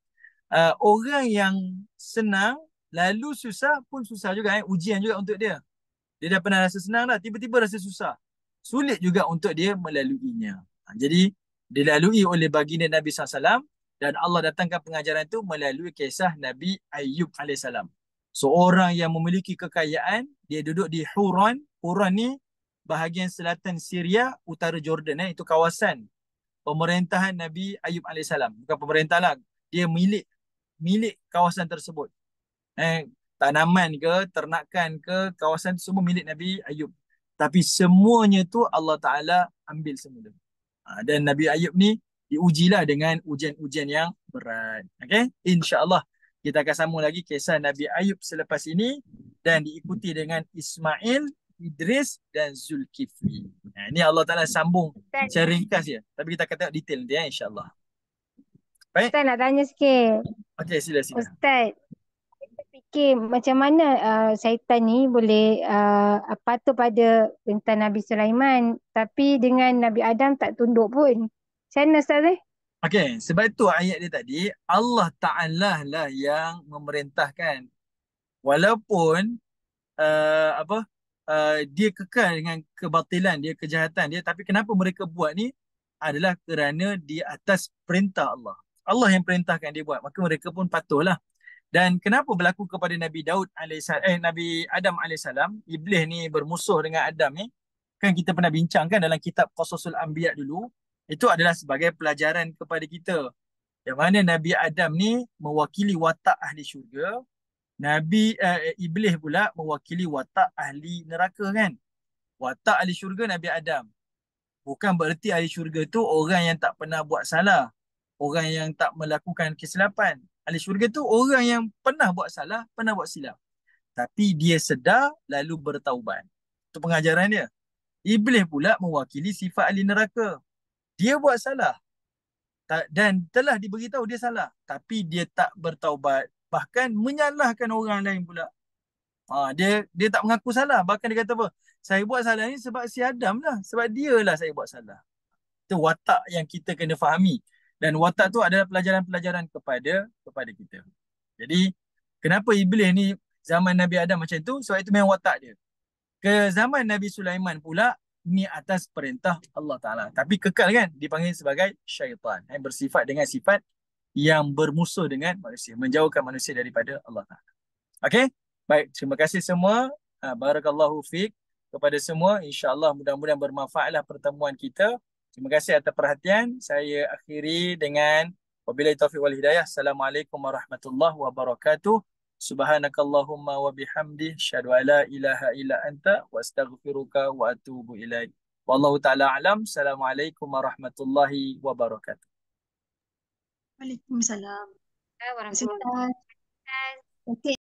Orang yang senang, lalu susah pun susah juga ujian juga untuk dia. Dia dah pernah rasa senang dah, tiba-tiba rasa susah. Sulit juga untuk dia melaluinya. Jadi, dilalui oleh baginda Nabi SAW dan Allah datangkan pengajaran itu melalui kisah Nabi Ayub AS. Seorang yang memiliki kekayaan, dia duduk di Huran. Huran ni bahagian selatan Syria, utara Jordan. Itu kawasan pemerintahan Nabi Ayub AS. Bukan pemerintah lah. Dia milik kawasan tersebut. Tanaman ke, ternakan ke, kawasan itu semua milik Nabi Ayub. Tapi semuanya tu Allah Ta'ala ambil semula. Dan Nabi Ayub ni diujilah dengan ujian-ujian yang berat. Okay? InsyaAllah kita akan sambung lagi kisah Nabi Ayub selepas ini dan diikuti dengan Ismail, Idris dan Zulkifli. Ini Allah Ta'ala sambung secara ringkas je. Tapi kita akan tengok detail nanti insyaAllah. Baik? Ustaz nak tanya sikit. Okey, sila. Ustaz, kita fikir macam mana syaitan ni boleh patuh pada perintah Nabi Sulaiman tapi dengan Nabi Adam tak tunduk pun. Macam mana Ustaz? Okey, sebab itu ayat dia tadi, Allah Ta'ala lah yang memerintahkan. Walaupun dia kekal dengan kebatilan dia, kejahatan dia, tapi kenapa mereka buat ni adalah kerana di atas perintah Allah. Allah yang perintahkan dia buat, maka mereka pun patuhlah. Dan kenapa berlaku kepada Nabi Nabi Adam AS, Iblis ni bermusuh dengan Adam ni, kan kita pernah bincangkan dalam kitab Qasasul Anbiya dulu, itu adalah sebagai pelajaran kepada kita. Yang mana Nabi Adam ni mewakili watak ahli syurga, Iblis pula mewakili watak ahli neraka kan. Watak ahli syurga Nabi Adam. Bukan bererti ahli syurga tu orang yang tak pernah buat salah, orang yang tak melakukan kesilapan. Ahli syurga tu orang yang pernah buat salah, pernah buat silap, tapi dia sedar lalu bertaubat. Itu pengajaran dia. Iblis pula mewakili sifat ahli neraka. Dia buat salah dan telah diberitahu dia salah, tapi dia tak bertaubat, bahkan menyalahkan orang lain pula. Dia tak mengaku salah, bahkan dia kata apa? Saya buat salah ni sebab si Adam lah, sebab dia lah saya buat salah. Itu watak yang kita kena fahami. Dan watak tu adalah pelajaran-pelajaran kepada kita. Jadi Kenapa iblis ni zaman Nabi Adam macam tu? Sebab itu memang watak dia. Ke zaman Nabi Sulaiman pula, ni atas perintah Allah Ta'ala. Tapi kekal kan, dipanggil sebagai syaitan. Bersifat dengan sifat yang bermusuh dengan manusia. Menjauhkan manusia daripada Allah Ta'ala. Okey? Baik, terima kasih semua. Barakallahu fiqh kepada semua. InsyaAllah mudah-mudahan bermanfaatlah pertemuan kita. Terima kasih atas perhatian. Saya akhiri dengan wabillahi taufiq wal hidayah. Assalamualaikum warahmatullahi wabarakatuh. Subhanakallahumma wa bihamdih syadu ala ilaha illa anta wa astaghfiruka wa atubu ilaih. Wallahu ta'ala alam. Assalamualaikum warahmatullahi wabarakatuh. Waalaikumsalam. Warahmatullahi Terima kasih. wabarakatuh. Okey.